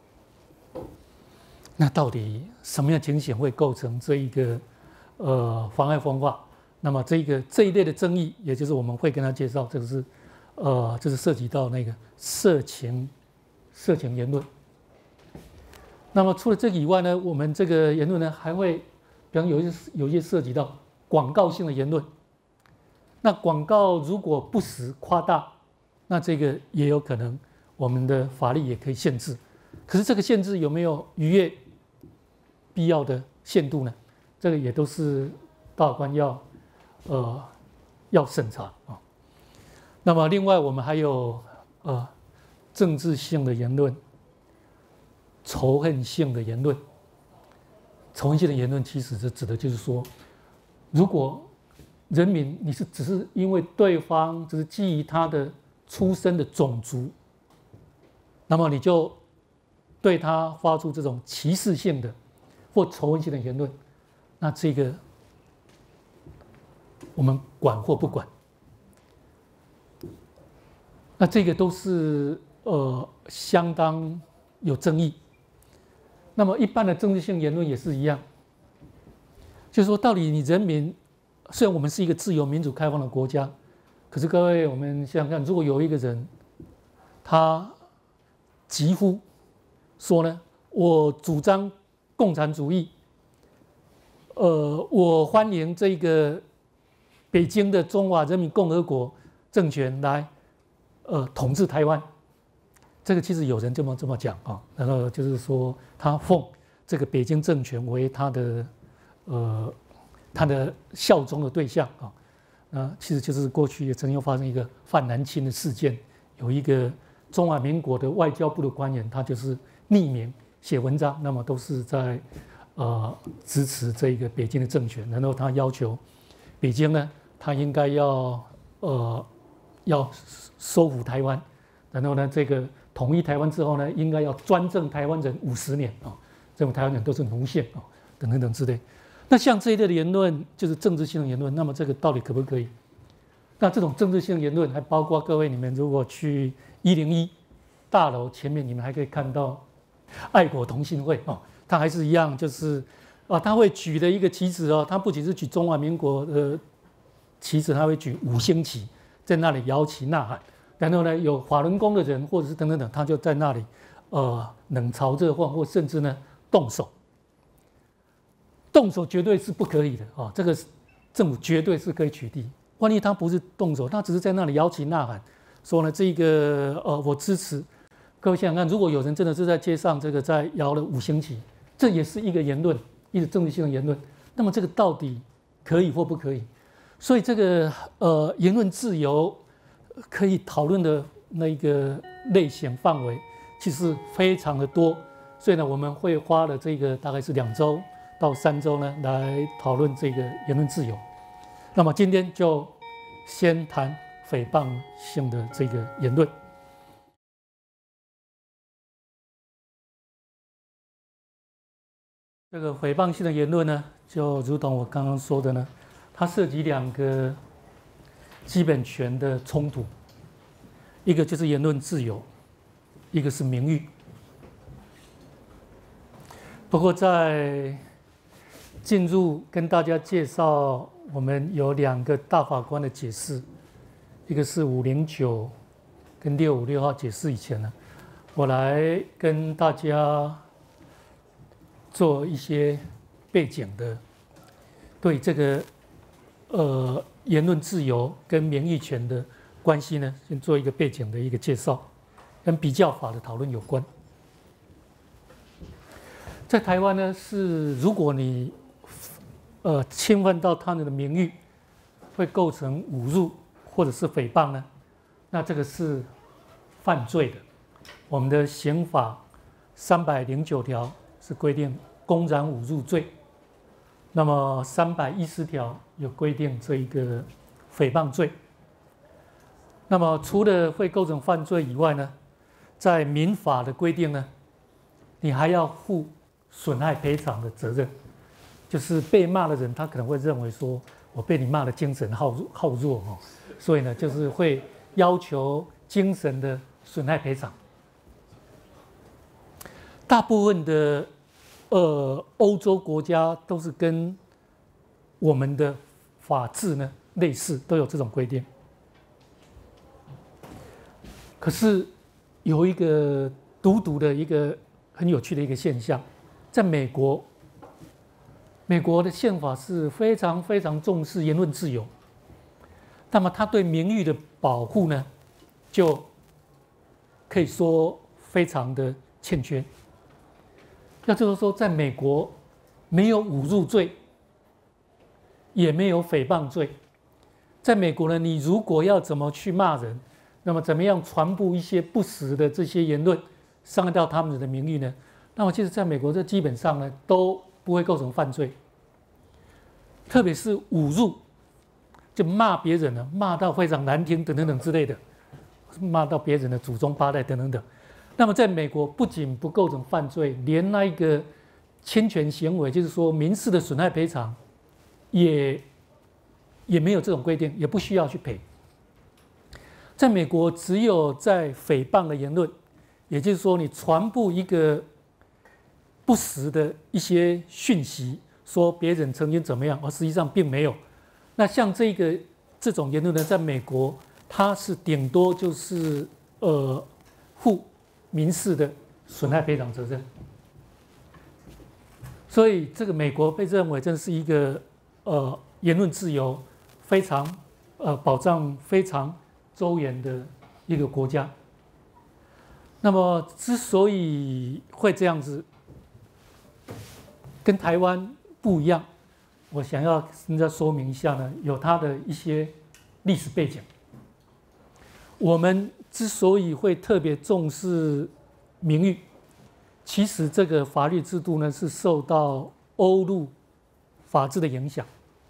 那到底什么样的情形会构成这一个妨碍风化？那么这一类的争议，也就是我们会跟他介绍，这个是就是涉及到那个色情言论。那么除了这个以外呢，我们这个言论呢还会，比方有一些涉及到广告性的言论。那广告如果不实夸大，那这个也有可能我们的法律也可以限制。可是这个限制有没有逾越必要的限度呢？这个也都是大法官要审查啊。那么另外我们还有政治性的言论、仇恨性的言论。仇恨性的言论其实是指的就是说，如果人民你只是因为对方只是基于他的出生的种族，那么你就对他发出这种歧视性的或仇恨性的言论，那这个我们管或不管，那这个都是相当有争议。那么一般的政治性言论也是一样，就是说到底你人民，虽然我们是一个自由民主开放的国家，可是各位我们想想看，如果有一个人他疾呼说呢，我主张共产主义，我欢迎这个北京的中华人民共和国政权来统治台湾。这个其实有人这么讲啊，然后就是说他奉这个北京政权为他的效忠的对象啊，其实就是过去也曾经发生一个范南青的事件，有一个中华民国的外交部的官员，他就是匿名写文章，那么都是在支持这个北京的政权，然后他要求北京呢，他应该要收复台湾，然后呢这个统一台湾之后呢，应该要专政台湾人50年啊，认为台湾人都是奴性啊，等等之类。那像这一类的言论，就是政治性的言论，那么这个到底可不可以？那这种政治性言论还包括各位，你们如果去101大楼前面，你们还可以看到爱国同心会哦，它还是一样，就是他会举的一个旗子哦，他不仅是举中华民国的旗子，他会举5星旗，在那里摇旗呐喊。然后呢，有法轮功的人或者是等等等，他就在那里冷嘲热讽，或甚至呢动手。动手绝对是不可以的啊！这个政府绝对是可以取缔。万一他不是动手，他只是在那里摇旗呐喊，说呢这个我支持。各位想想看，如果有人真的是在街上这个在摇了5星旗，这也是一个言论，一个政治性的言论。那么这个到底可以或不可以？所以这个言论自由可以讨论的那个类型范围其实非常的多。所以呢，我们会花了这个大概是2周到3周呢来讨论这个言论自由。那么今天就先谈诽谤性的这个言论。这个诽谤性的言论呢，就如同我刚刚说的呢，它涉及2个基本权的冲突，一个就是言论自由，一个是名誉。不过在进入跟大家介绍我们有2个大法官的解释，一个是509跟656号解释以前呢，我来跟大家做一些背景的，对这个言论自由跟名誉权的关系呢，先做一个背景的一个介绍，跟比较法的讨论有关。在台湾呢，是如果你侵犯到他人的名誉，会构成侮辱或者是诽谤呢，那这个是犯罪的。我们的刑法309条是规定公然侮辱罪，那么310条有规定这一个诽谤罪。那么除了会构成犯罪以外呢，在民法的规定呢，你还要负损害赔偿的责任。就是被骂的人，他可能会认为说，我被你骂的精神耗弱哦，所以呢，就是会要求精神的损害赔偿。大部分的欧洲国家都是跟我们的法治呢类似，都有这种规定。可是有一个独的一个很有趣的一个现象，在美国的宪法是非常非常重视言论自由，那么他对名誉的保护呢，就可以说非常的欠缺。要就是说，在美国没有侮辱罪，也没有诽谤罪。在美国呢，你如果要怎么去骂人，那么怎么样传播一些不实的这些言论，伤害到他们的名誉呢？那么其实在美国，这基本上呢都不会构成犯罪。特别是侮辱，就骂别人呢，骂到非常难听等等等之类的，骂到别人的祖宗八代等等等。那么在美国不仅不构成犯罪，连那一个侵权行为，就是说民事的损害赔偿，也没有这种规定，也不需要去赔。在美国，只有在诽谤的言论，也就是说你传播一个不实的一些讯息，说别人曾经怎么样，而实际上并没有。那像这种言论呢，在美国它是顶多就是负民事的损害赔偿责任。所以这个美国被认为真是一个言论自由非常保障非常周延的一个国家。那么之所以会这样子，跟台湾不一样，我想要跟大家说明一下呢，有它的一些历史背景。我们之所以会特别重视名誉，其实这个法律制度呢是受到欧陆法治的影响。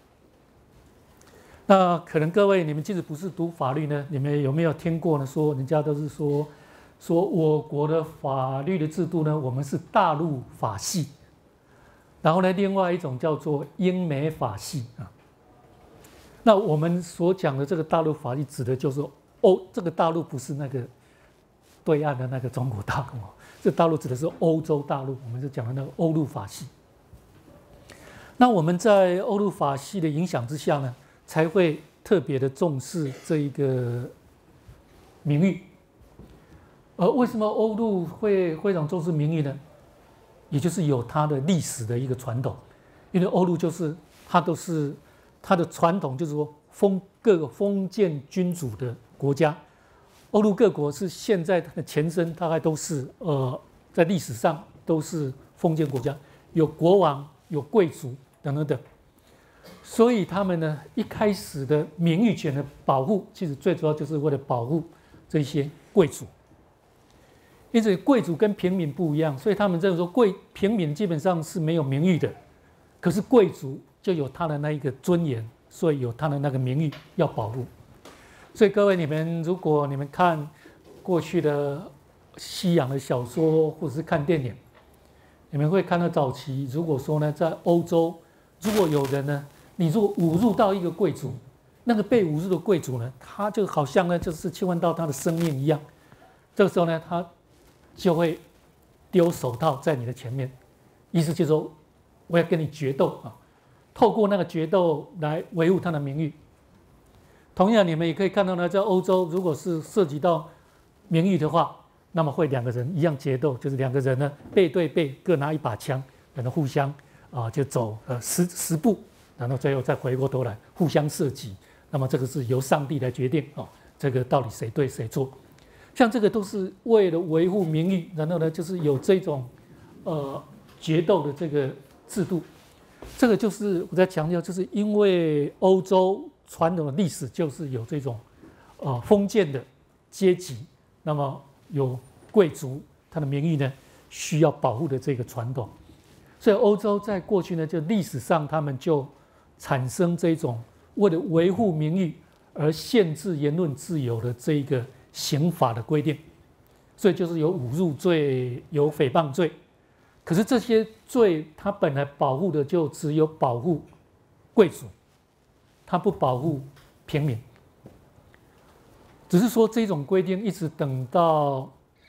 那可能各位你们即使不是读法律呢，你们有没有听过呢？说人家都是说我国的法律的制度呢，我们是大陆法系，然后呢，另外一种叫做英美法系啊。那我们所讲的这个大陆法系，指的就是这个大陆不是那个对岸的那个中国大陆，这大陆指的是欧洲大陆，我们就讲的那个欧陆法系。那我们在欧陆法系的影响之下呢，才会特别的重视这一个名誉。而为什么欧陆会非常重视名誉呢？也就是有它的历史的一个传统，因为欧陆就是它的传统就是说各个封建君主的国家，欧陆各国是现在的前身大概都是在历史上都是封建国家，有国王有贵族等等等，所以他们呢一开始的名誉权的保护，其实最主要就是为了保护这些贵族。因此，贵族跟平民不一样，所以他们认为说，平民基本上是没有名誉的，可是贵族就有他的那一个尊严，所以有他的那个名誉要保护。所以各位，如果你们看过去的西洋的小说或者是看电影，你们会看到早期，如果说呢，在欧洲，如果有人呢，你如果侮辱到一个贵族，那个被侮辱的贵族呢，他就好像呢，就是侵犯到他的生命一样。这个时候呢，他就会丢手套在你的前面，意思就是说我要跟你决斗啊，透过那个决斗来维护他的名誉。同样，你们也可以看到呢，在欧洲，如果是涉及到名誉的话，那么会两个人一样决斗，就是两个人呢背对背各拿一把枪，然后互相就走10步，然后最后再回过头来互相射击。那么这个是由上帝来决定这个到底谁对谁错。像这个都是为了维护名誉，然后呢，就是有这种决斗的这个制度。这个就是我在强调，就是因为欧洲传统的历史就是有这种封建的阶级，那么有贵族，他的名誉呢需要保护的这个传统，所以欧洲在过去呢，就历史上他们就产生这种为了维护名誉而限制言论自由的这一个刑法的规定，所以就是有侮辱罪、有诽谤罪。可是这些罪，它本来保护的就只有保护贵族，它不保护平民。只是说这种规定一直等到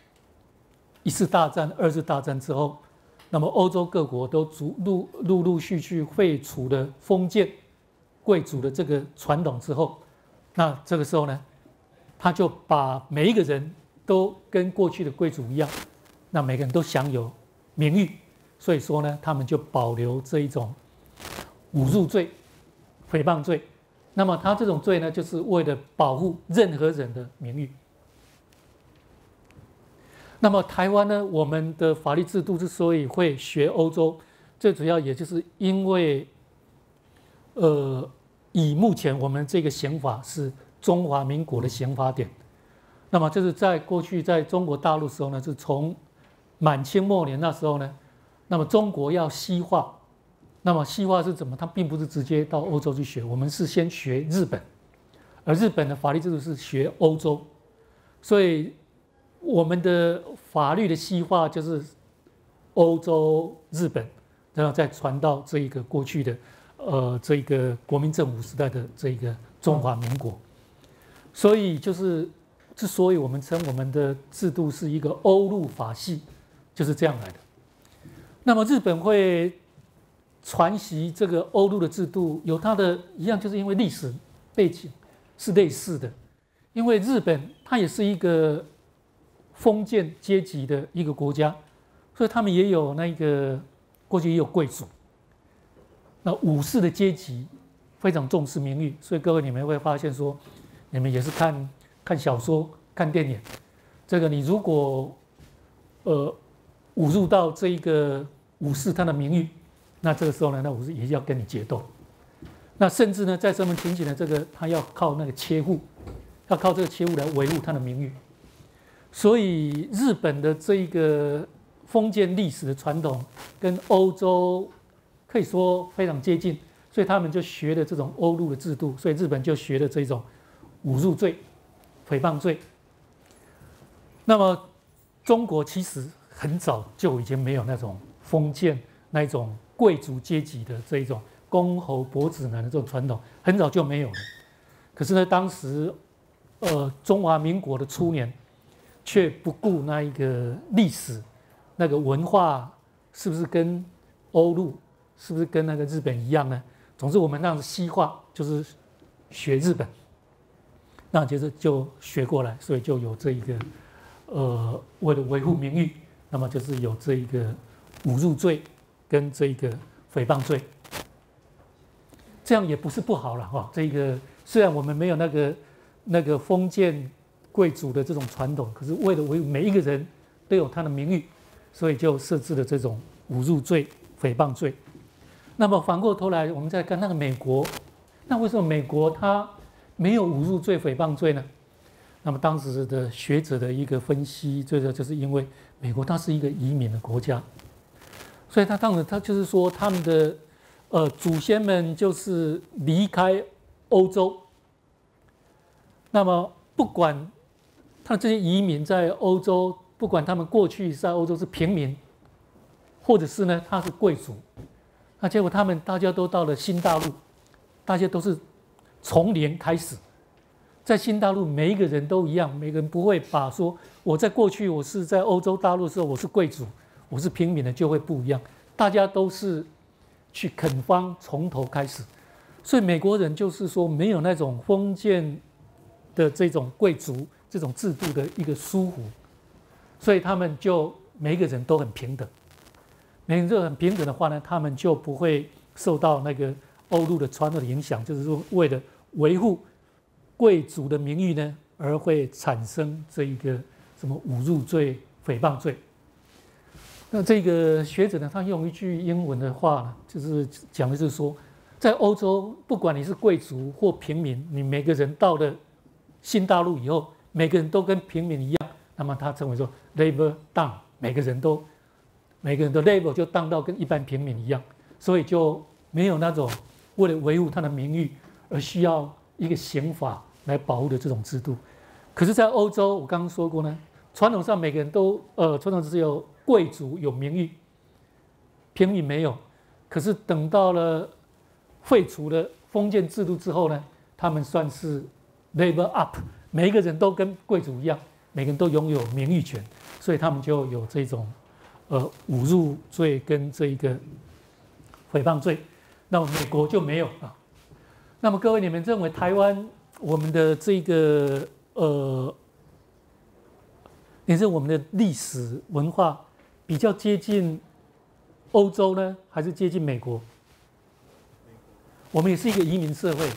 1次大战、2次大战之后，那么欧洲各国都陆续废除了封建贵族的这个传统之后，那这个时候呢，他就把每一个人都跟过去的贵族一样，那每个人都享有名誉，所以说呢，他们就保留这一种侮辱罪、诽谤罪。那么他这种罪呢，就是为了保护任何人的名誉。那么台湾呢，我们的法律制度之所以会学欧洲， 最主要也就是因为，以目前我们这个刑法是中华民国的刑法典，那么就是在过去在中国大陆的时候呢，是从满清末年那时候呢，那么中国要西化，那么西化是怎么？它并不是直接到欧洲去学，我们是先学日本，而日本的法律制度是学欧洲，所以我们的法律的西化就是欧洲、日本，然后再传到这一个过去的这个国民政府时代的这个中华民国，所以就是之所以我们称我们的制度是一个欧陆法系，就是这样来的。那么日本会传习这个欧陆的制度，有它的一样，就是因为历史背景是类似的，因为日本它也是一个封建阶级的一个国家，所以他们也有那个过去也有贵族，那武士的阶级非常重视名誉，所以各位你们会发现说，你们也是看小说、看电影，这个你如果侮辱到这一个武士他的名誉，那这个时候呢，那武士也要跟你决斗。那甚至呢，在什么情形呢？这个他要靠那个切户，要靠这个切户来维护他的名誉。所以日本的这一个封建历史的传统跟欧洲可以说非常接近，所以他们就学了这种欧陆的制度，所以日本就学了这种侮辱罪、诽谤罪。那么中国其实很早就已经没有那种封建、那一种贵族阶级的这一种公侯伯子男的这种传统，很早就没有了。可是呢，当时中华民国的初年，却不顾那一个历史、那个文化是不是跟欧陆、是不是跟那个日本一样呢？总之，我们让西化就是学日本，那就是就学过来，所以就有这一个为了维护名誉，那么就是有这一个侮辱罪跟这一个诽谤罪，这样也不是不好了哈。这个虽然我们没有那个封建贵族的这种传统，可是为了维护每一个人都有他的名誉，所以就设置了这种侮辱罪、诽谤罪。那么反过头来，我们再看那个美国，那为什么美国它没有侮辱罪、诽谤罪呢？那么当时的学者的一个分析，这个就是因为美国它是一个移民的国家，所以它当时它就是说他们的祖先们就是离开欧洲，那么不管他这些移民在欧洲，不管他们过去在欧洲是平民，或者是呢他是贵族，那结果他们大家都到了新大陆，大家都是从零开始。在新大陆，每一个人都一样，每个人不会把说我在过去我是在欧洲大陆的时候我是贵族，我是平民的就会不一样，大家都是去垦荒从头开始，所以美国人就是说没有那种封建的这种贵族这种制度的一个疏忽，所以他们就每一个人都很平等，每个人都很平等的话呢，他们就不会受到那个欧陆的传统的影响，就是说为了维护贵族的名誉呢，而会产生这一个什么侮辱罪、诽谤罪。那这个学者呢，他用一句英文的话呢，就是讲的是说，在欧洲，不管你是贵族或平民，你每个人到了新大陆以后，每个人都跟平民一样，那么他称为说 labor down， 每个人的 labor 就 down 到跟一般平民一样，所以就没有那种为了维护他的名誉而需要一个刑法来保护的这种制度。可是，在欧洲，我刚刚说过呢，传统上每个人都传统只有贵族有名誉，平民没有。可是等到了废除了封建制度之后呢，他们算是 labor up， 每一个人都跟贵族一样，每个人都拥有名誉权，所以他们就有这种侮辱罪跟这一个诽谤罪。那么美国就没有啊。那么各位，你们认为台湾我们的这个你认为我们的历史文化比较接近欧洲呢，还是接近美国？我们也是一个移民社会，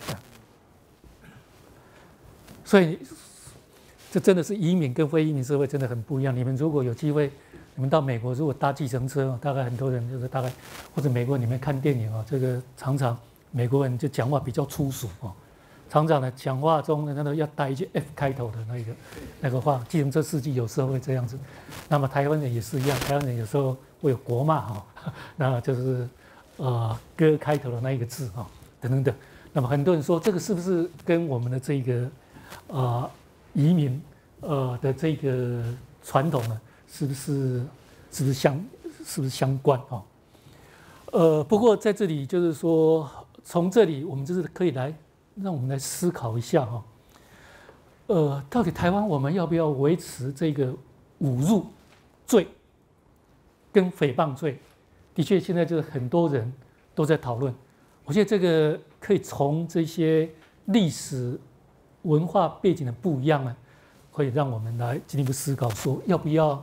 所以这真的是移民跟非移民社会真的很不一样。你们如果有机会你们到美国如果搭计程车，大概很多人就是大概或者美国你们看电影啊，这个常常美国人就讲话比较粗俗啊，常常呢讲话中呢那都要带一句 F 开头的那个话，计程车司机有时候会这样子。那么台湾人也是一样，台湾人有时候会有国骂哈，那就是歌开头的那一个字哈，等等等。那么很多人说这个是不是跟我们的这个移民的这个传统呢，是不是相关啊？不过在这里就是说，从这里我们就是可以让我们来思考一下哈，到底台湾我们要不要维持这个侮辱罪跟诽谤罪？的确，现在就是很多人都在讨论。我觉得这个可以从这些历史文化背景的不一样呢，会让我们来进一步思考说，要不要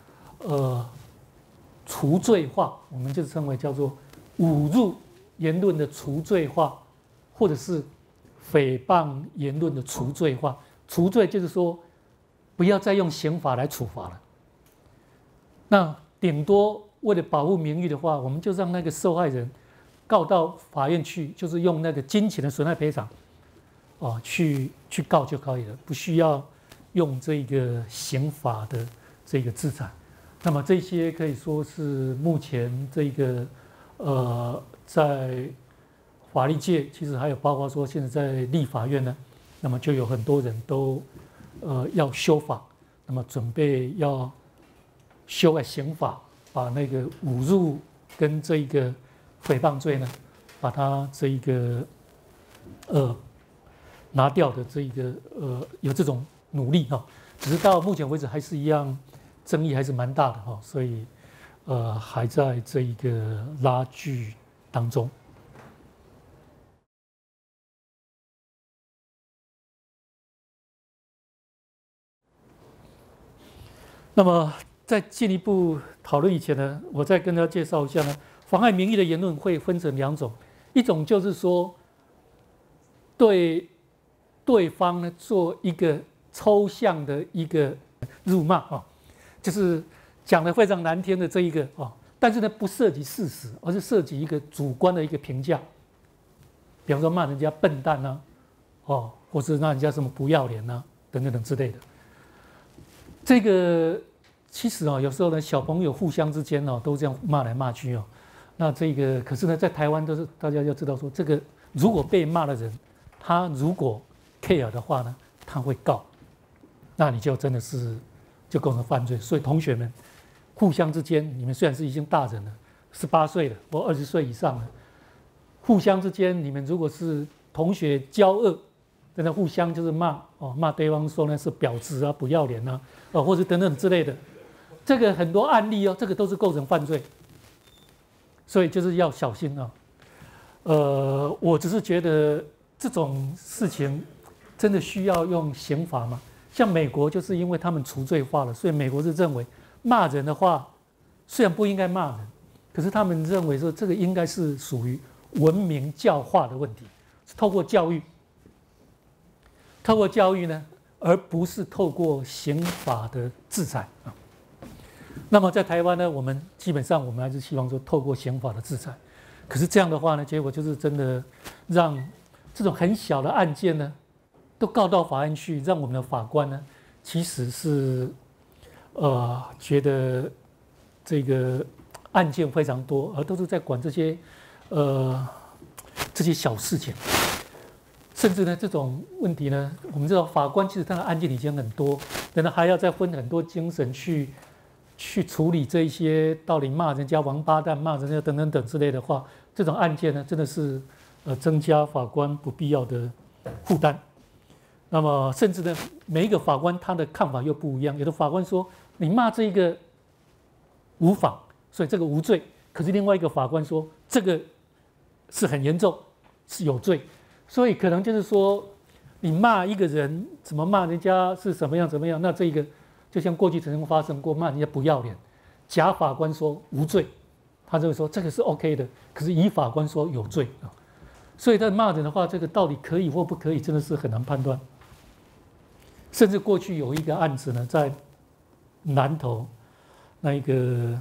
除罪化？我们就称为叫做侮辱言论的除罪化，或者是诽谤言论的除罪化。除罪就是说，不要再用刑法来处罚了。那顶多为了保护名誉的话，我们就让那个受害人告到法院去，就是用那个金钱的损害赔偿，去告就可以了，不需要用这个刑法的这个制裁。那么这些可以说是目前这个在法律界，其实还有包括说现在在立法院呢，那么就有很多人都要修法，那么准备要修改刑法，把那个侮辱跟这个诽谤罪呢，把它这一个拿掉的这一个有这种努力哈，只是到目前为止还是一样争议还是蛮大的哈，所以还在这一个拉锯当中。那么在进一步讨论以前呢，我再跟大家介绍一下呢，妨害名誉的言论会分成两种，一种就是说对对方呢做一个抽象的一个辱骂啊，就是讲得非常难听的这一个啊，但是呢不涉及事实，而是涉及一个主观的一个评价，比方说骂人家笨蛋啊，或是骂人家什么不要脸啊等等等之类的。这个其实有时候呢，小朋友互相之间都这样骂来骂去哦。那这个可是呢，在台湾都是大家要知道说，这个如果被骂的人，他如果 care 的话呢，他会告，那你就真的是就构成犯罪。所以同学们互相之间，你们虽然是已经大人了，18岁了或20岁以上了，互相之间，你们如果是同学交恶，真的互相就是骂对方说呢是婊子啊、不要脸啊，或者等等之类的，这个很多案例这个都是构成犯罪，所以就是要小心啊。我只是觉得这种事情真的需要用刑法吗？像美国就是因为他们除罪化了，所以美国是认为骂人的话虽然不应该骂人，可是他们认为说这个应该是属于文明教化的问题，是透过教育呢，而不是透过刑法的制裁啊。那么在台湾呢，我们基本上我们还是希望说透过刑法的制裁，可是这样的话呢，结果就是真的让这种很小的案件呢，都告到法院去，让我们的法官呢，其实是觉得这个案件非常多，而都是在管这些小事情。甚至呢，这种问题呢，我们知道法官其实他的案件已经很多，可能还要再分很多精神去处理这一些到底骂人家王八蛋、骂人家等等等之类的话，这种案件呢，真的是增加法官不必要的负担。那么甚至呢，每一个法官他的看法又不一样，有的法官说你骂这个无妨，所以这个无罪；可是另外一个法官说这个是很严重，是有罪。所以可能就是说，你骂一个人，怎么骂人家是怎么样，那这个就像过去曾经发生过，骂人家不要脸，甲法官说无罪，他就会说这个是 OK 的，可是乙法官说有罪啊。所以在骂人的话，这个到底可以或不可以，真的是很难判断。甚至过去有一个案子呢，在南投那个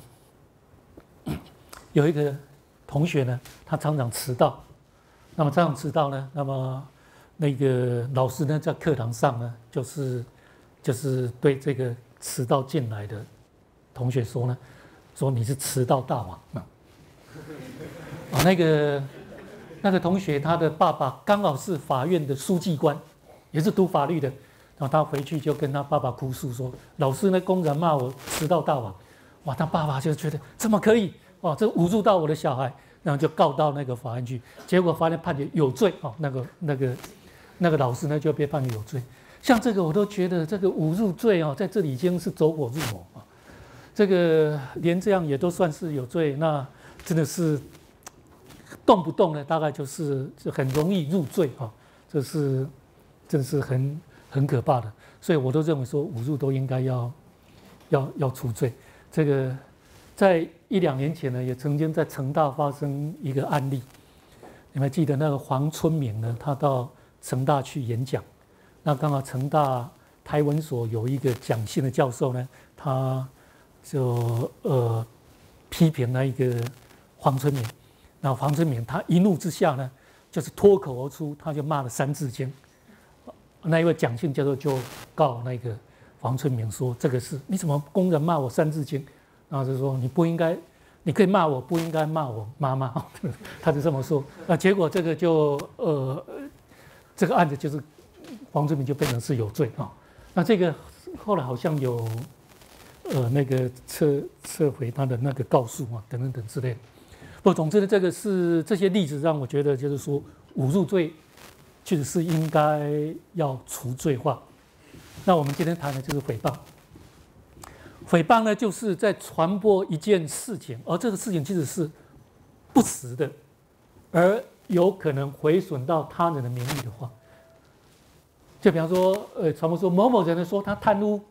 有一个同学呢，他常常迟到。那么这样迟到呢，那么那个老师呢，在课堂上呢，就是对这个迟到进来的同学说呢，说你是迟到大王啊。那个同学他的爸爸刚好是法院的书记官，也是读法律的。然后他回去就跟他爸爸哭诉说，老师呢公然骂我迟到大王。哇，他爸爸就觉得怎么可以？哇，这侮辱到我的小孩，然后就告到那个法院去。结果法院判决有罪哦，那个老师呢就被判决有罪。像这个我都觉得这个侮辱罪哦，在这里已经是走火入魔啊。这个连这样也都算是有罪，那真的是动不动呢，大概就很容易入罪啊。这是真是很可怕的。所以我都认为说侮辱都应该要除罪。这个在1、2年前呢，也曾经在成大发生一个案例，你们记得那个黄春明呢，他到成大去演讲，那刚好成大台文所有一个讲信的教授呢，他就批评那一个黄春明，那黄春明他一怒之下呢，就是脱口而出，他就骂了《三字经》。那一位讲信教授就告那个黄春明说：“这个是你怎么公然骂我《三字经》？”然后就说：“你不应该，你可以骂我，不应该骂我妈妈。”他就这么说。那结果这个就这个案子就是黄春明就变成是有罪啊。那这个后来好像有那个撤回他的那个告诉啊，等等等之类的。不，总之呢，这些例子让我觉得就是说侮辱罪确实是应该要除罪化。那我们今天谈的就是诽谤。诽谤呢，就是在传播一件事情，而这个事情其实是不实的，而有可能毁损到他人的名誉的话，就比方说，传播说某某人呢说他贪污，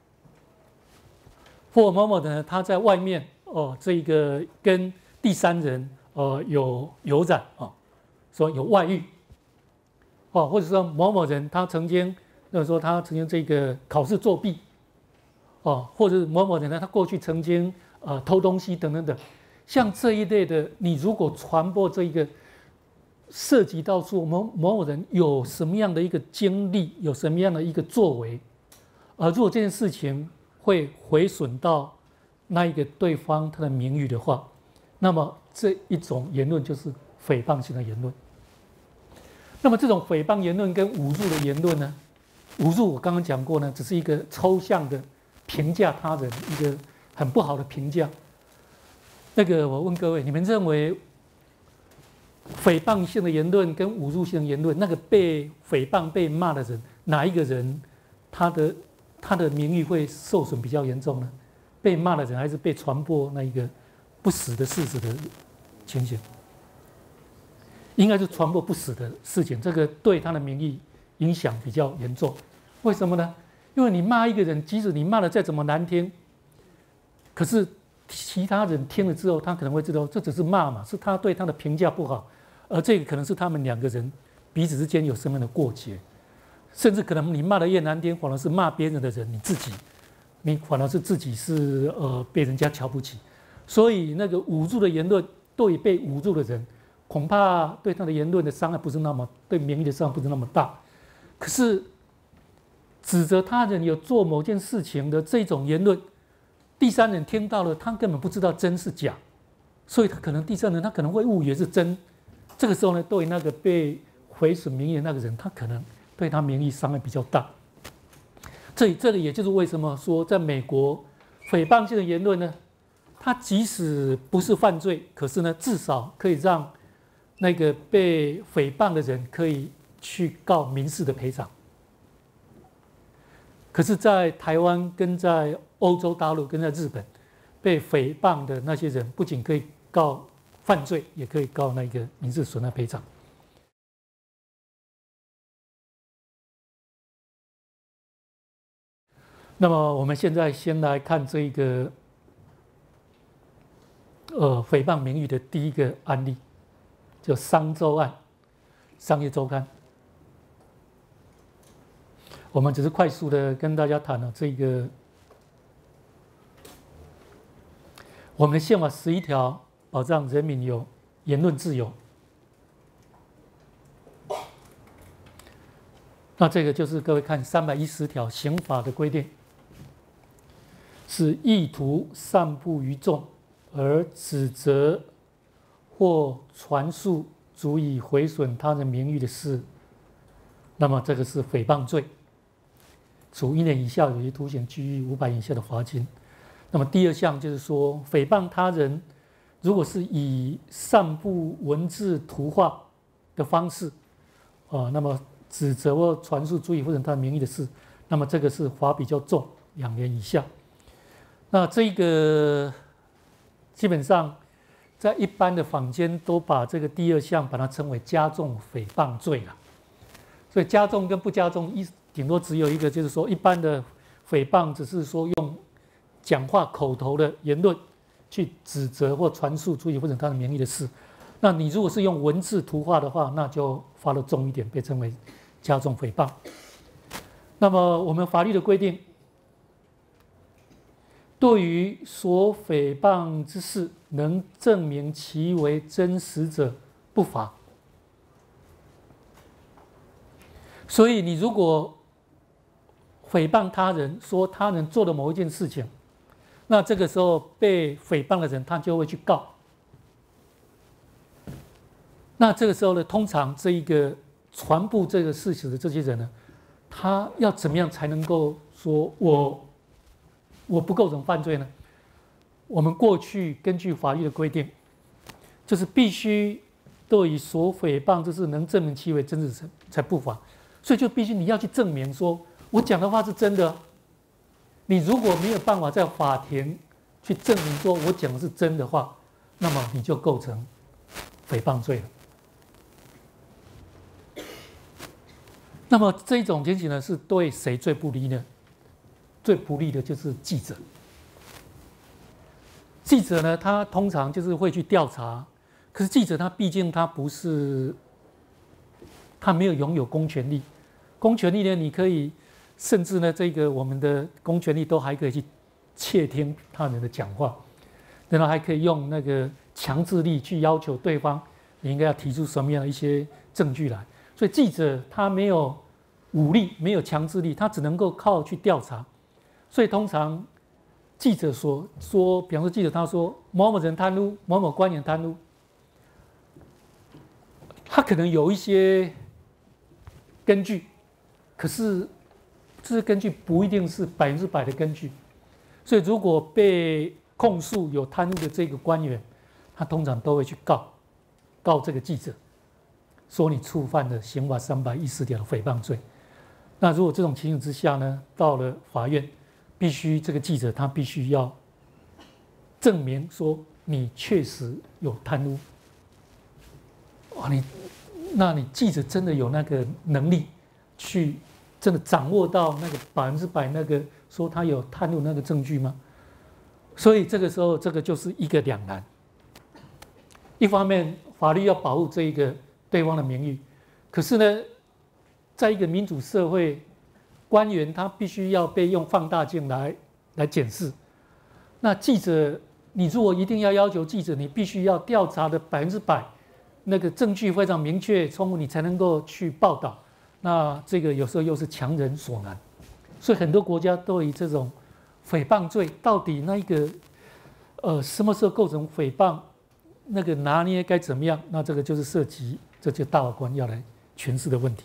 或某某人他在外面这个跟第三人有染说有外遇，或者说某某人他曾经这个考试作弊，或者某某人呢他过去曾经偷东西等等等，像这一类的，你如果传播这一个涉及到说某某人有什么样的一个经历，有什么样的一个作为，如果这件事情会毁损到那一个对方他的名誉的话，那么这一种言论就是诽谤性的言论。那么这种诽谤言论跟侮辱的言论呢，侮辱我刚刚讲过呢，只是一个抽象的评价他人，一个很不好的评价。那个我问各位，你们认为诽谤性的言论跟侮辱性的言论，那个被诽谤被骂的人，哪一个人他的名誉会受损比较严重呢？被骂的人还是被传播那一个不实的事实的情形？应该是传播不实的事情，这个对他的名誉影响比较严重。为什么呢？因为你骂一个人，即使你骂的再怎么难听，可是其他人听了之后，他可能会知道这只是骂嘛，是他对他的评价不好，而这个可能是他们两个人彼此之间有什么样的过节，甚至可能你骂的越难听，反而是骂别人的人你反而是自己是被人家瞧不起。所以那个侮辱的言论对被侮辱的人，恐怕对他的言论的伤害不是那么，对名誉的伤害不是那么大。可是指责他人有做某件事情的这种言论，第三人听到了，他根本不知道真是假，所以他可能第三人他可能会误以为是真。这个时候呢，对那个被毁损名誉的那个人，他可能对他名誉伤害比较大。这个也就是为什么说在美国诽谤性的言论呢，他即使不是犯罪，可是呢，至少可以让那个被诽谤的人可以去告民事的赔偿。可是，在台湾跟在欧洲大陆跟在日本，被诽谤的那些人不仅可以告犯罪，也可以告那个民事损害赔偿。那么我们现在先来看这个诽谤名誉的第一个案例，就商周案，商业周刊。我们只是快速的跟大家谈了这个我们的宪法11条保障人民有言论自由，那这个就是各位看310条刑法的规定，是意图散布于众而指责或传述足以毁损他人名誉的事，那么这个是诽谤罪，处1年以下有期徒刑、拘役500以下的罚金。那么第二项就是说，诽谤他人如果是以散布文字、图画的方式，那么指责或传述足以毁损他人名誉的事，那么这个是罚比较重，2年以下。那这个基本上在一般的坊间都把这个第二项把它称为加重诽谤罪了。所以加重跟不加重顶多只有一个，就是说一般的诽谤只是说用讲话口头的言论去指责或传述足以毁损他人名誉的事。那你如果是用文字图画的话，那就罚得重一点，被称为加重诽谤。那么我们法律的规定，对于所诽谤之事能证明其为真实者，不罚。所以你如果诽谤他人，说他人做了某一件事情，那这个时候被诽谤的人他就会去告。那这个时候呢，通常这一个传播这个事实的这些人呢，他要怎么样才能够说我不构成犯罪呢？我们过去根据法律的规定，就是必须对于所诽谤之事能证明其为真实才不罚。所以就必须你要去证明说我讲的话是真的。你如果没有办法在法庭去证明说我讲的是真的话，那么你就构成诽谤罪了。那么这种情形呢，是对谁最不利呢？最不利的就是记者。记者呢，他通常就是会去调查，可是记者他毕竟他不是，他没有拥有公权力。公权力呢，你可以甚至呢，这个我们的公权力都还可以去窃听他人的讲话，然后还可以用那个强制力去要求对方你应该要提出什么样的一些证据来。所以记者他没有武力，没有强制力，他只能够靠去调查。所以通常记者说，比方说记者他说某某人贪污，某某官员贪污，他可能有一些根据，可是这些根据不一定是100%的根据。所以如果被控诉有贪污的这个官员，他通常都会去告这个记者，说你触犯了刑法310条的诽谤罪。那如果这种情形之下呢，到了法院，必须这个记者他必须要证明说你确实有贪污。哇，那你记者真的有那个能力去真的掌握到那个100%那个说他有贪污那个证据吗？所以这个时候，这个就是一个两难。一方面，法律要保护这一个对方的名誉，可是呢，在一个民主社会，官员他必须要被用放大镜来检视。那记者，你如果一定要求记者，你必须要调查的100%，那个证据非常明确充分，你才能够去报道。那这个有时候又是强人所难，所以很多国家都以这种诽谤罪到底那一个什么时候构成诽谤，那个拿捏该怎么样？那这个就是涉及这就大法官要来诠释的问题。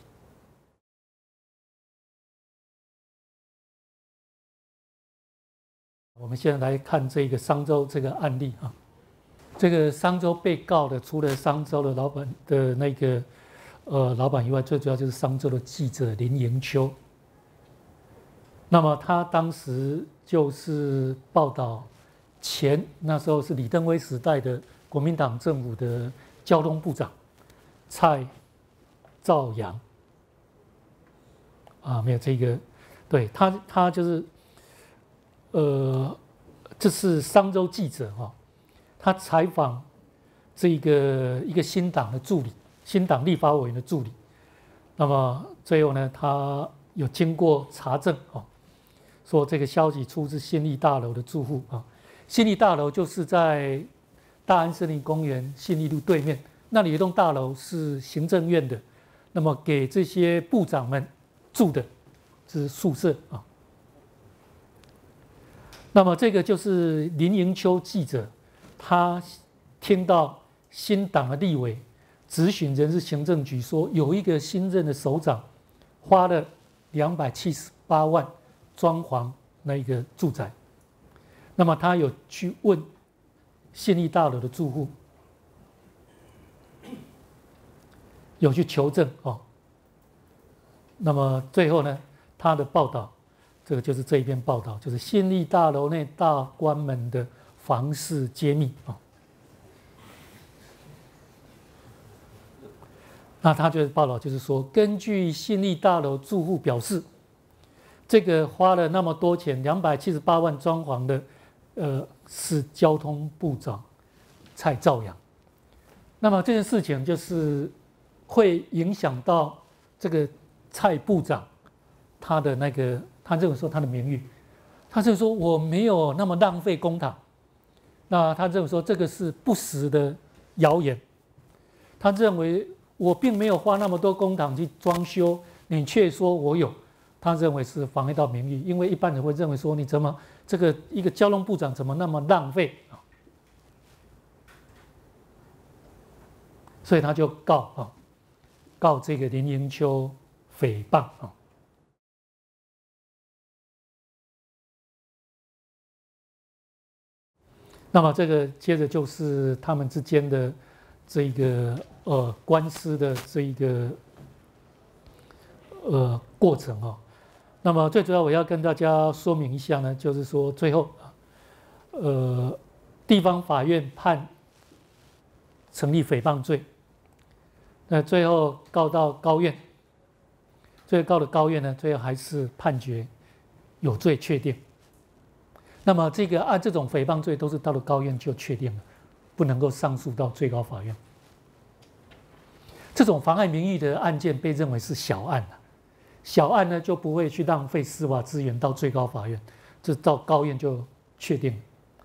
我们现在来看这个商周这个案例啊，这个商周被告的除了商周的老板的那个老板以外，最主要就是商周的记者林迎秋。那么他当时就是报道那时候是李登辉时代的国民党政府的交通部长蔡兆扬啊，没有这个，对他就是这是商周记者他采访这个一个新党的助理，新党立法委员的助理。那么最后呢，他有经过查证说这个消息出自新义大楼的住户信义大楼就是在大安森林公园信义路对面，那里有一栋大楼是行政院的，那么给这些部长们住的是宿舍啊。那么这个就是林迎秋记者，他听到新党的立委质询人事行政局说，有一个新任的首长花了278万装潢那一个住宅，那么他有去问信义大楼的住户，有去求证哦。那么最后呢，他的报道，这个就是这一篇报道，就是信义大楼内大关门的房事揭秘啊。那他就是报道，就是说，根据信义大楼住户表示，这个花了那么多钱，278万装潢的，是交通部长蔡兆扬。那么这件事情就是会影响到这个蔡部长他的那个，他认为说他的名誉，他认为说我没有那么浪费公帑，那他认为说这个是不实的谣言，他认为我并没有花那么多公帑去装修，你却说我有，他认为是妨碍到名誉，因为一般人会认为说你怎么这个一个交通部长怎么那么浪费啊？所以他就告这个林迎秋诽谤啊。那么这个接着就是他们之间的这个官司的这一个过程啊。那么最主要我要跟大家说明一下呢，就是说最后地方法院判成立诽谤罪，那最后告到高院，最后告的高院呢，最后还是判决有罪确定。那么这个按这种诽谤罪都是到了高院就确定了，不能够上诉到最高法院。这种妨碍名誉的案件被认为是小案了，小案呢就不会去浪费司法资源到最高法院，这到高院就确定了。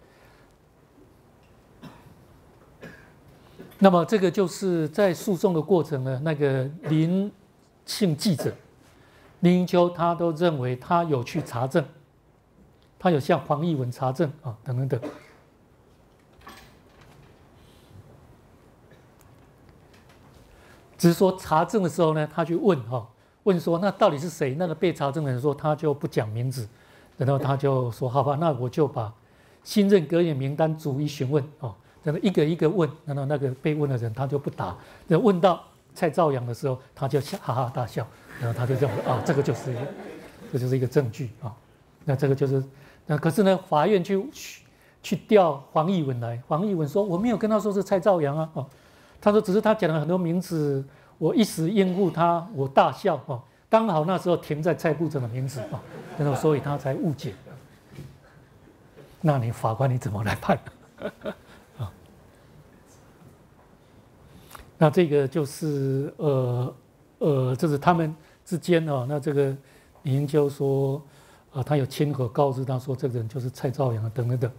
那么这个就是在诉讼的过程呢，那个林姓记者林迎秋他都认为他有去查证。他有向黄义文查证啊，等等等。只是说查证的时候呢，他去问问说那到底是谁？那个被查证的人说他就不讲名字，然后他就说好吧，那我就把新任阁员名单逐一询问然后一个一个问，然后那个被问的人他就不答，问到蔡兆扬的时候，他就哈哈大笑，然后他就认为这个就是一个证据啊，那这个就是。那可是呢，法院去调黄义文来，黄义文说我没有跟他说是蔡兆扬啊，他说只是他讲了很多名字，我一时应付他，我大笑刚好那时候停在蔡部长的名字然后所以他才误解。那你法官你怎么来判那这个就是这是他们之间那这个林迎秋说。他有亲口告知他说这个人就是蔡兆扬等等等，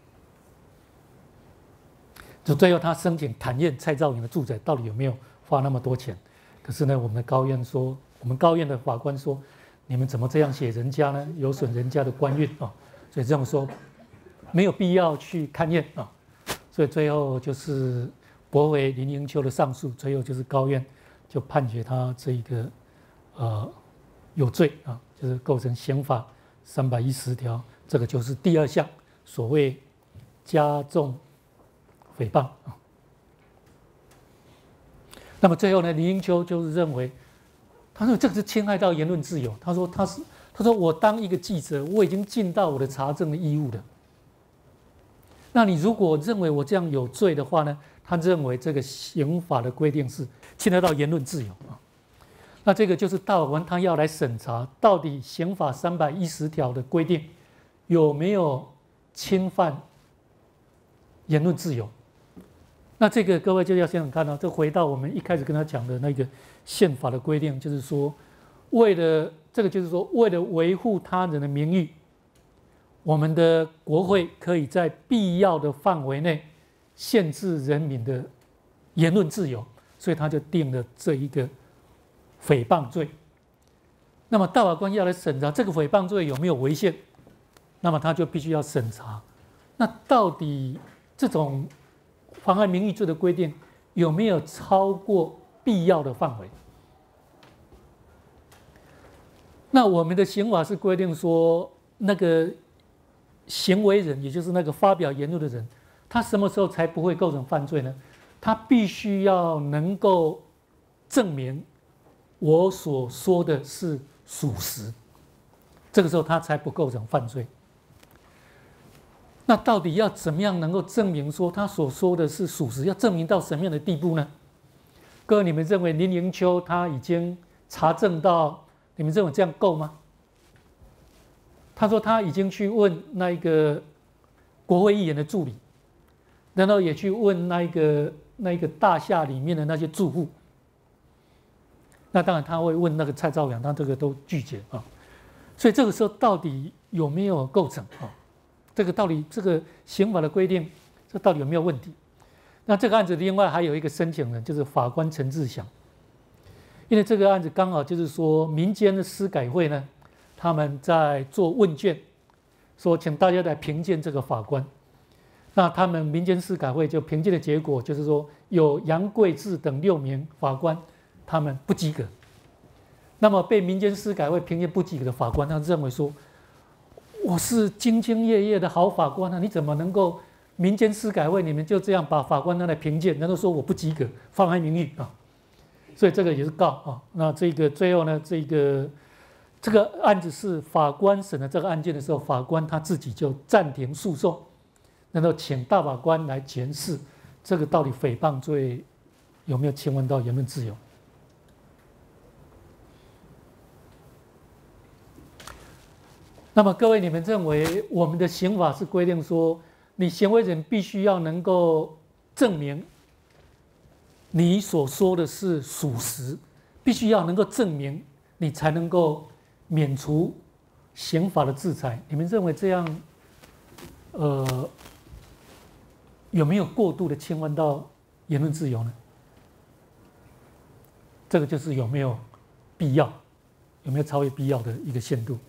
就最后他申请坦验蔡兆扬的住宅到底有没有花那么多钱，可是呢，我们高院的法官说，你们怎么这样写人家呢？有损人家的官运所以这样说没有必要去勘验所以最后就是驳回林迎秋的上诉，最后就是高院就判决他这一个有罪就是构成刑法310条，这个就是第二项所谓加重诽谤那么最后呢，林迎秋就是认为，他说这个是侵害到言论自由。他说我当一个记者，我已经尽到我的查证的义务了。那你如果认为我这样有罪的话呢，他认为这个刑法的规定是侵害到言论自由那这个就是大法官他要来审查，到底刑法310条的规定有没有侵犯言论自由？那这个各位就要想想看这回到我们一开始跟他讲的那个宪法的规定，就是说，为了维护他人的名誉， 我们的国会可以在必要的范围内限制人民的言论自由，所以他就定了这一个诽谤罪。那么大法官要来审查这个诽谤罪有没有违宪，那么他就必须要审查，那到底这种妨碍名誉罪的规定有没有超过必要的范围？那我们的刑法是规定说，那个行为人，也就是那个发表言论的人，他什么时候才不会构成犯罪呢？他必须要能够证明我所说的是属实，这个时候他才不构成犯罪。那到底要怎么样能够证明说他所说的是属实？要证明到什么样的地步呢？各位，你们认为林迎秋他已经查证到，你们认为这样够吗？他说他已经去问那一个国会议员的助理，然后也去问那一个大厦里面的那些住户。那当然他会问那个蔡兆良，他这个都拒绝啊。所以这个时候到底有没有构成啊？这个到底这个刑法的规定，这到底有没有问题？那这个案子另外还有一个申请人，就是法官陈志祥。因为这个案子刚好就是说，民间的司改会呢，他们在做问卷，说请大家来评鉴这个法官。那他们民间司改会就评鉴的结果就是说，有杨贵志等6名法官，他们不及格。那么被民间司改会评鉴不及格的法官，他认为说，我是兢兢业业的好法官啊，你怎么能够民间司改会你们就这样把法官拿来评鉴，然后说我不及格，妨碍名誉啊？所以这个也是告啊。那这个最后呢，这个案子是法官审了这个案件的时候，法官他自己就暂停诉讼，然后请大法官来检视这个到底诽谤罪有没有侵犯到言论自由。那么各位，你们认为我们的刑法是规定说，你行为人必须要能够证明你所说的是属实，必须要能够证明，你才能够免除刑法的制裁。你们认为这样，有没有过度的侵犯到言论自由呢？这个就是有没有必要，有没有超越必要的一个限度。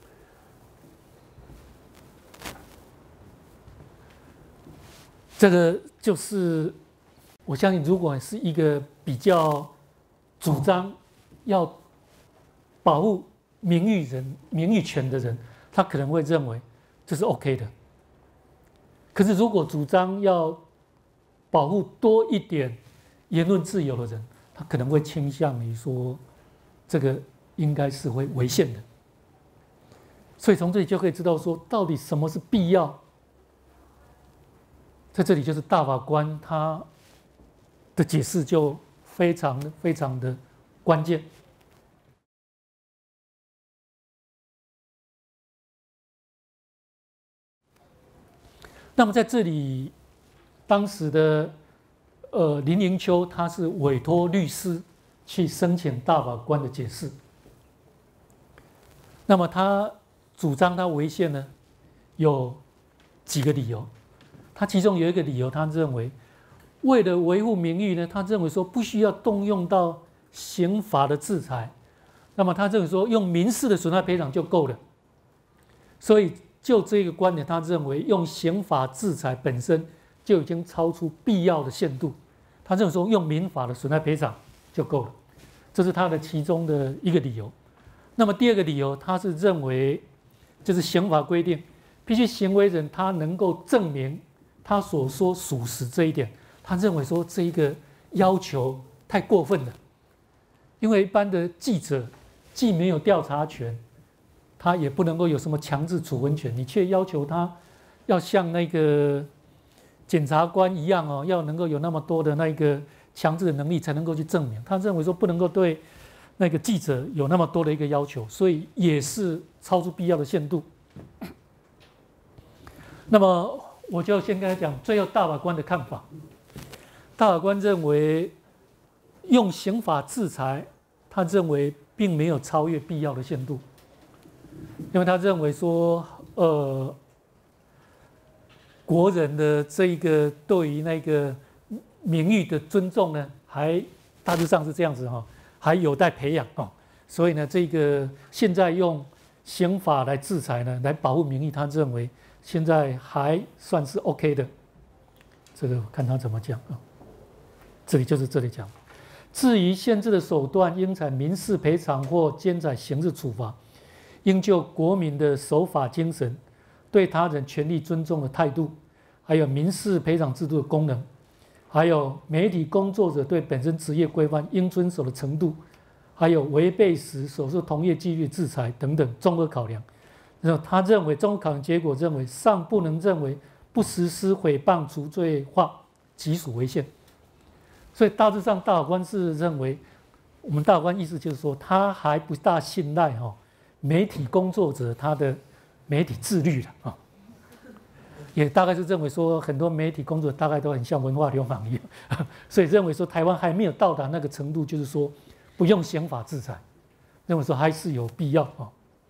这个就是我相信，如果是一个比较主张要保护名誉权的人，他可能会认为这是 OK 的。可是如果主张要保护多一点言论自由的人，他可能会倾向于说，这个应该是会违宪的。所以从这里就可以知道说，到底什么是必要。在这里就是大法官他的解释就非常的关键。那么在这里，当时的林迎秋他是委托律师去申请大法官的解释。那么他主张他违宪呢，有几个理由。他其中有一个理由，他认为为了维护名誉呢，他认为说不需要动用到刑法的制裁，那么他认为说用民事的损害赔偿就够了。所以就这个观点，他认为用刑法制裁本身就已经超出必要的限度，他认为说用民法的损害赔偿就够了，这是他的其中的一个理由。那么第二个理由，他是认为就是刑法规定，必须行为人他能够证明他所说属实这一点，他认为说这一个要求太过分了，因为一般的记者既没有调查权，他也不能够有什么强制处分权，你却要求他要像那个检察官一样哦，要能够有那么多的那个强制的能力才能够去证明。他认为说不能够对那个记者有那么多的一个要求，所以也是超出必要的限度。那么我就先跟他讲最后大法官的看法。大法官认为用刑法制裁，他认为并没有超越必要的限度，因为他认为说， 国人的这一个对于那个名誉的尊重呢，还大致上是这样子哈，还有待培养哦。所以呢，这个现在用刑法来制裁呢，来保护名誉，他认为现在还算是 OK 的。这个看他怎么讲啊。这里就是这里讲。至于限制的手段，应采民事赔偿或兼采刑事处罚，应就国民的守法精神、对他人权利尊重的态度，还有民事赔偿制度的功能，还有媒体工作者对本身职业规范应遵守的程度，还有违背时所受同业纪律制裁等等综合考量。然后他认为综合考量结果认为，尚不能认为不实施诽谤除罪化即属违宪。所以大致上，大法官是认为，我们大法官意思就是说，他还不大信赖媒体工作者他的媒体自律了啊，也大概是认为说，很多媒体工作者大概都很像文化流氓一样，所以认为说台湾还没有到达那个程度，就是说不用刑法制裁，认为说还是有必要啊。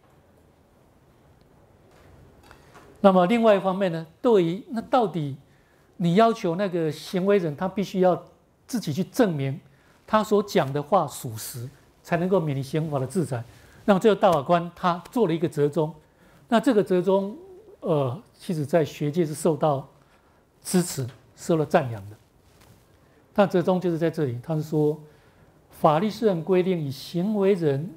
那么另外一方面呢，对于那到底你要求那个行为人他必须要自己去证明他所讲的话属实，才能够免于刑法的制裁。那么这个大法官他做了一个折中，那这个折中，其实在学界是受到支持、受到赞扬的。那折中就是在这里，他是说，法律虽然规定以行为人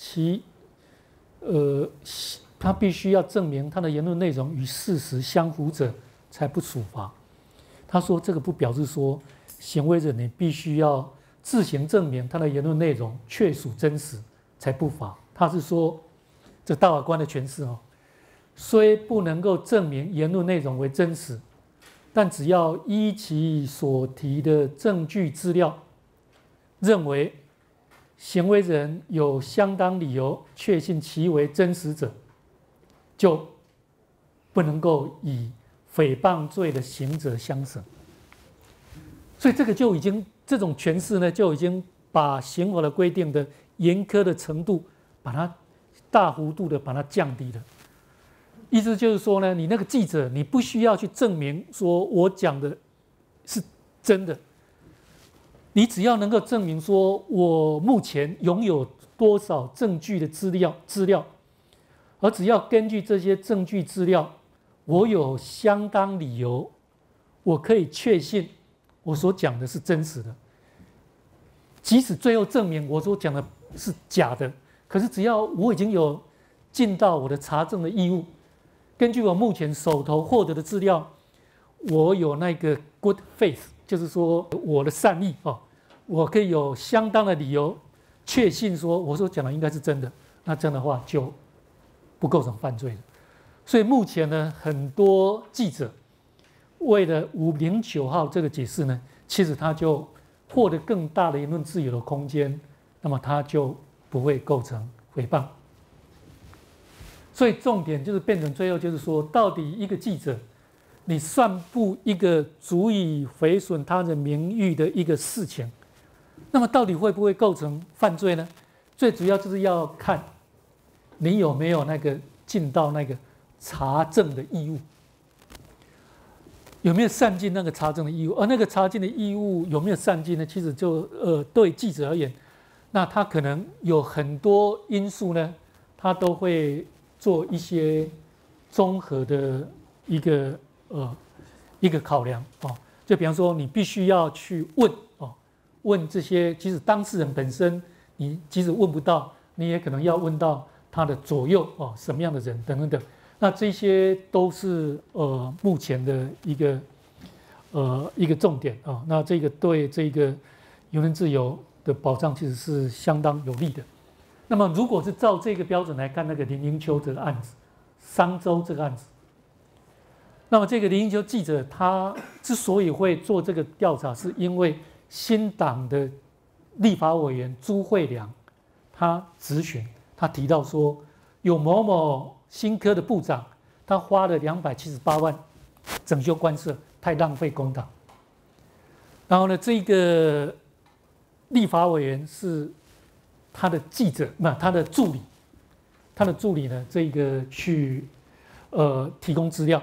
他必须要证明他的言论内容与事实相符者才不处罚。他说这个不表示说行为人你必须要自行证明他的言论内容确属真实才不罚。他是说，这大法官的诠释虽不能够证明言论内容为真实，但只要依其所提的证据资料，认为行为人有相当理由确信其为真实者，就不能够以诽谤罪的刑责相省。所以这个就已经这种诠释呢，就已经把刑法的规定的严苛的程度，把它大幅度的把它降低了。意思就是说呢，你那个记者，你不需要去证明说我讲的是真的，你只要能够证明说我目前拥有多少证据的资料，而只要根据这些证据资料，我有相当理由，我可以确信我所讲的是真实的。即使最后证明我所讲的是假的，可是只要我已经有尽到我的查证的义务，根据我目前手头获得的资料，我有那个 good faith， 就是说我的善意我可以有相当的理由确信说我所讲的应该是真的，那这样的话就不构成犯罪了。所以目前呢，很多记者为了509号这个解释呢，其实他就获得更大的言论自由的空间，那么他就不会构成诽谤。所以重点就是变成最后就是说，到底一个记者，你散布一个足以毁损他人名誉的一个事情，那么到底会不会构成犯罪呢？最主要就是要看你有没有那个尽到那个查证的义务，有没有善尽那个查证的义务？而那个查证的义务有没有善尽呢？其实就对记者而言，那他可能有很多因素呢，他都会做一些综合的一个考量就比方说，你必须要去问这些，即使当事人本身你即使问不到，你也可能要问到他的左右什么样的人等等等。那这些都是目前的一个重点那这个对这个言论自由的保障其实是相当有利的。那么如果是照这个标准来看，那个林英秋这个案子，商周这个案子，那么这个林英秋记者他之所以会做这个调查，是因为新党的立法委员朱慧良他质询，他提到说有某某新科的部长，他花了278万整修官舍，太浪费公帑。然后呢，这个立法委员是他的记者，他的助理，呢，这个去提供资料，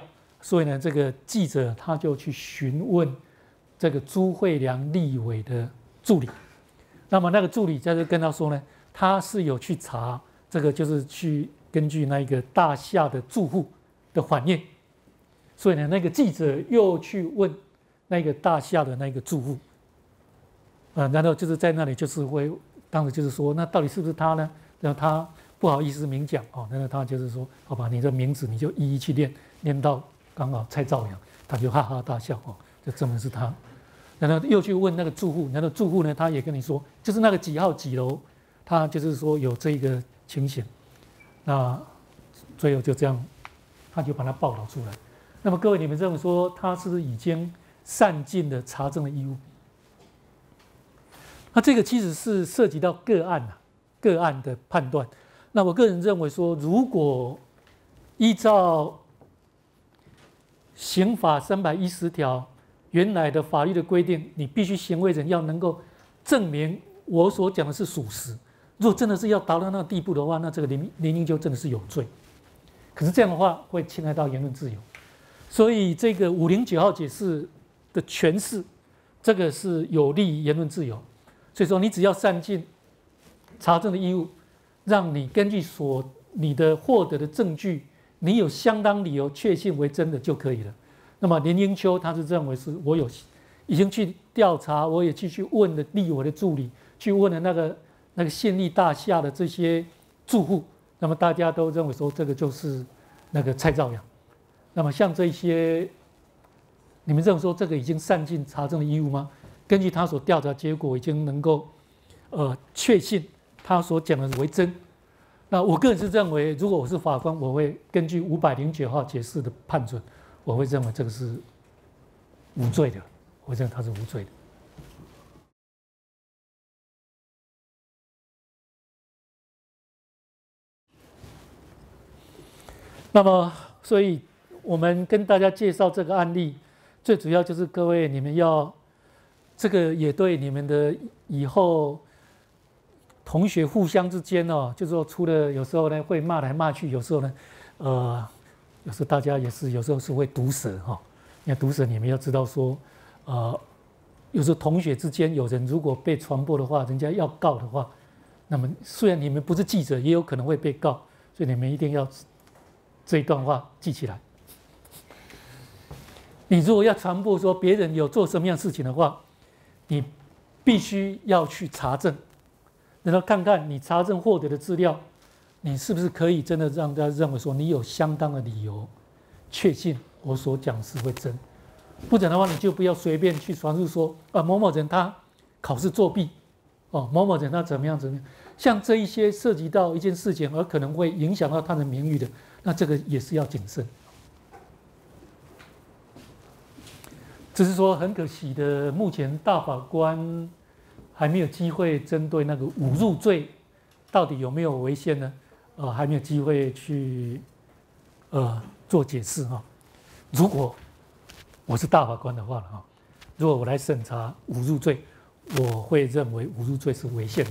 所以呢，这个记者他就去询问这个朱慧良立委的助理。那么那个助理在这跟他说呢，他是有去查这个，就是去根据那个大厦的住户的反应。所以呢，那个记者又去问那个大厦的那个住户，然后就是在那里就是会，当时就是说，那到底是不是他呢？然后他不好意思明讲哦，然后他就是说，好吧，你的名字你就一一去念到刚好蔡兆阳，他就哈哈大笑哦，就证明是他。然后又去问那个住户，然后住户呢，他也跟你说，就是那个几号几楼，他就是说有这个情形。那最后就这样，他就把它报道出来。那么各位，你们认为说他是不是已经善尽了查证的义务？那这个其实是涉及到个案个案的判断。那我个人认为说，如果依照刑法310条原来的法律的规定，你必须行为人要能够证明我所讲的是属实。如果真的是要达到那个地步的话，那这个林英就真的是有罪。可是这样的话会侵害到言论自由，所以这个509号解释的诠释，这个是有利于言论自由。所以说，你只要善尽查证的义务，让你根据你的获得的证据，你有相当理由确信为真的就可以了。那么林英秋他是认为是我已经去调查，我也去问了立委的助理，去问了那个县立大厦的这些住户，那么大家都认为说这个就是那个蔡兆阳。那么像这些，你们认为说这个已经善尽查证的义务吗？根据他所调查结果，已经能够确信他所讲的为真。那我个人是认为，如果我是法官，我会根据509号解释的判准，我会认为这个是无罪的，我认为他是无罪的。那么，所以我们跟大家介绍这个案例，最主要就是各位你们要。这个也对你们的以后同学互相之间哦，就是说除了有时候呢会骂来骂去，有时候呢，有时候大家也是有时候是会毒舌哈。因为毒舌你们要知道说，有时候同学之间有人如果被传播的话，人家要告的话，那么虽然你们不是记者，也有可能会被告，所以你们一定要这一段话记起来。你如果要传播说别人有做什么样的事情的话，你必须要去查证，然后看看你查证获得的资料，你是不是可以真的让大家认为说你有相当的理由，确信我所讲是会真。不然的话，你就不要随便去传述说某某人他考试作弊，某某人他怎么样。像这一些涉及到一件事情而可能会影响到他的名誉的，那这个也是要谨慎。只是说很可惜的，目前大法官还没有机会针对那个侮辱罪到底有没有违宪呢？还没有机会去做解释哈。如果我是大法官的话哈，如果我来审查侮辱罪，我会认为侮辱罪是违宪的。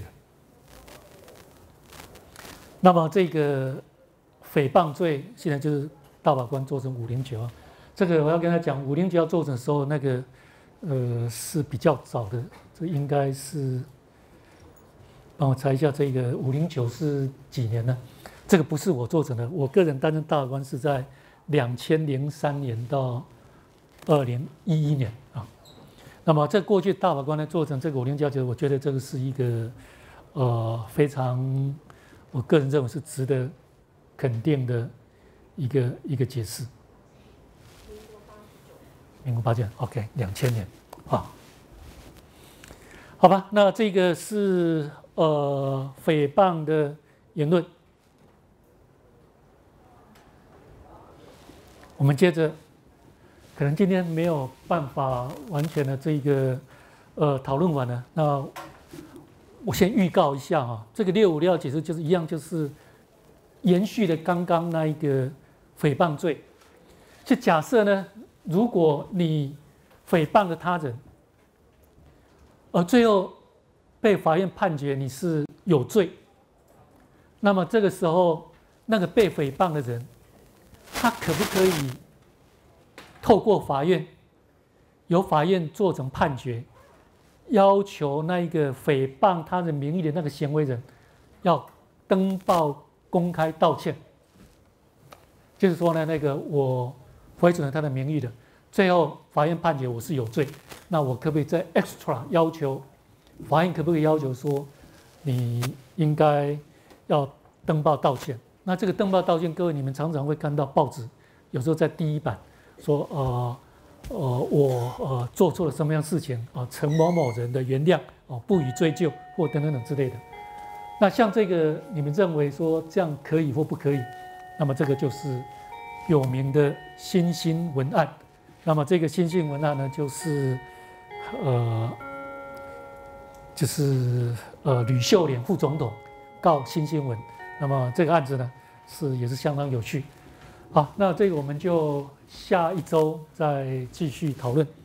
那么这个诽谤罪现在就是大法官做成509号。这个我要跟他讲，509号做成的时候，那个是比较早的，这应该是帮我查一下，这个509是几年呢？这个不是我做成的，我个人担任大法官是在2003年到2011年啊。那么在过去大法官呢做成这个509号，我觉得这个是一个非常，我个人认为是值得肯定的一个解释。民国89年 ，OK， 2000年啊，好吧，那这个是诽谤的言论。我们接着，可能今天没有办法完全的这个讨论完了，那我先预告一下啊，这个656号解释就是一样，就是延续的刚刚那一个诽谤罪，就假设呢。如果你诽谤了他人，而最后被法院判决你是有罪，那么这个时候那个被诽谤的人，他可不可以透过法院，由法院做成判决，要求那一个诽谤他人名誉的那个行为人要登报公开道歉。就是说呢，那个我毁损了他的名誉的，最后法院判决我是有罪，那我可不可以再 extra 要求？法院可不可以要求说，你应该要登报道歉？那这个登报道歉，各位你们常常会看到报纸，有时候在第一版说，我做错了什么样事情啊，陈某某人的原谅哦，不予追究或等等等之类的。那像这个，你们认为说这样可以或不可以？那么这个就是有名的新兴文案。那么这个新兴文案呢，就是吕秀莲副总统告新新闻。那么这个案子呢，也是相当有趣。好，那这个我们就下一周再继续讨论。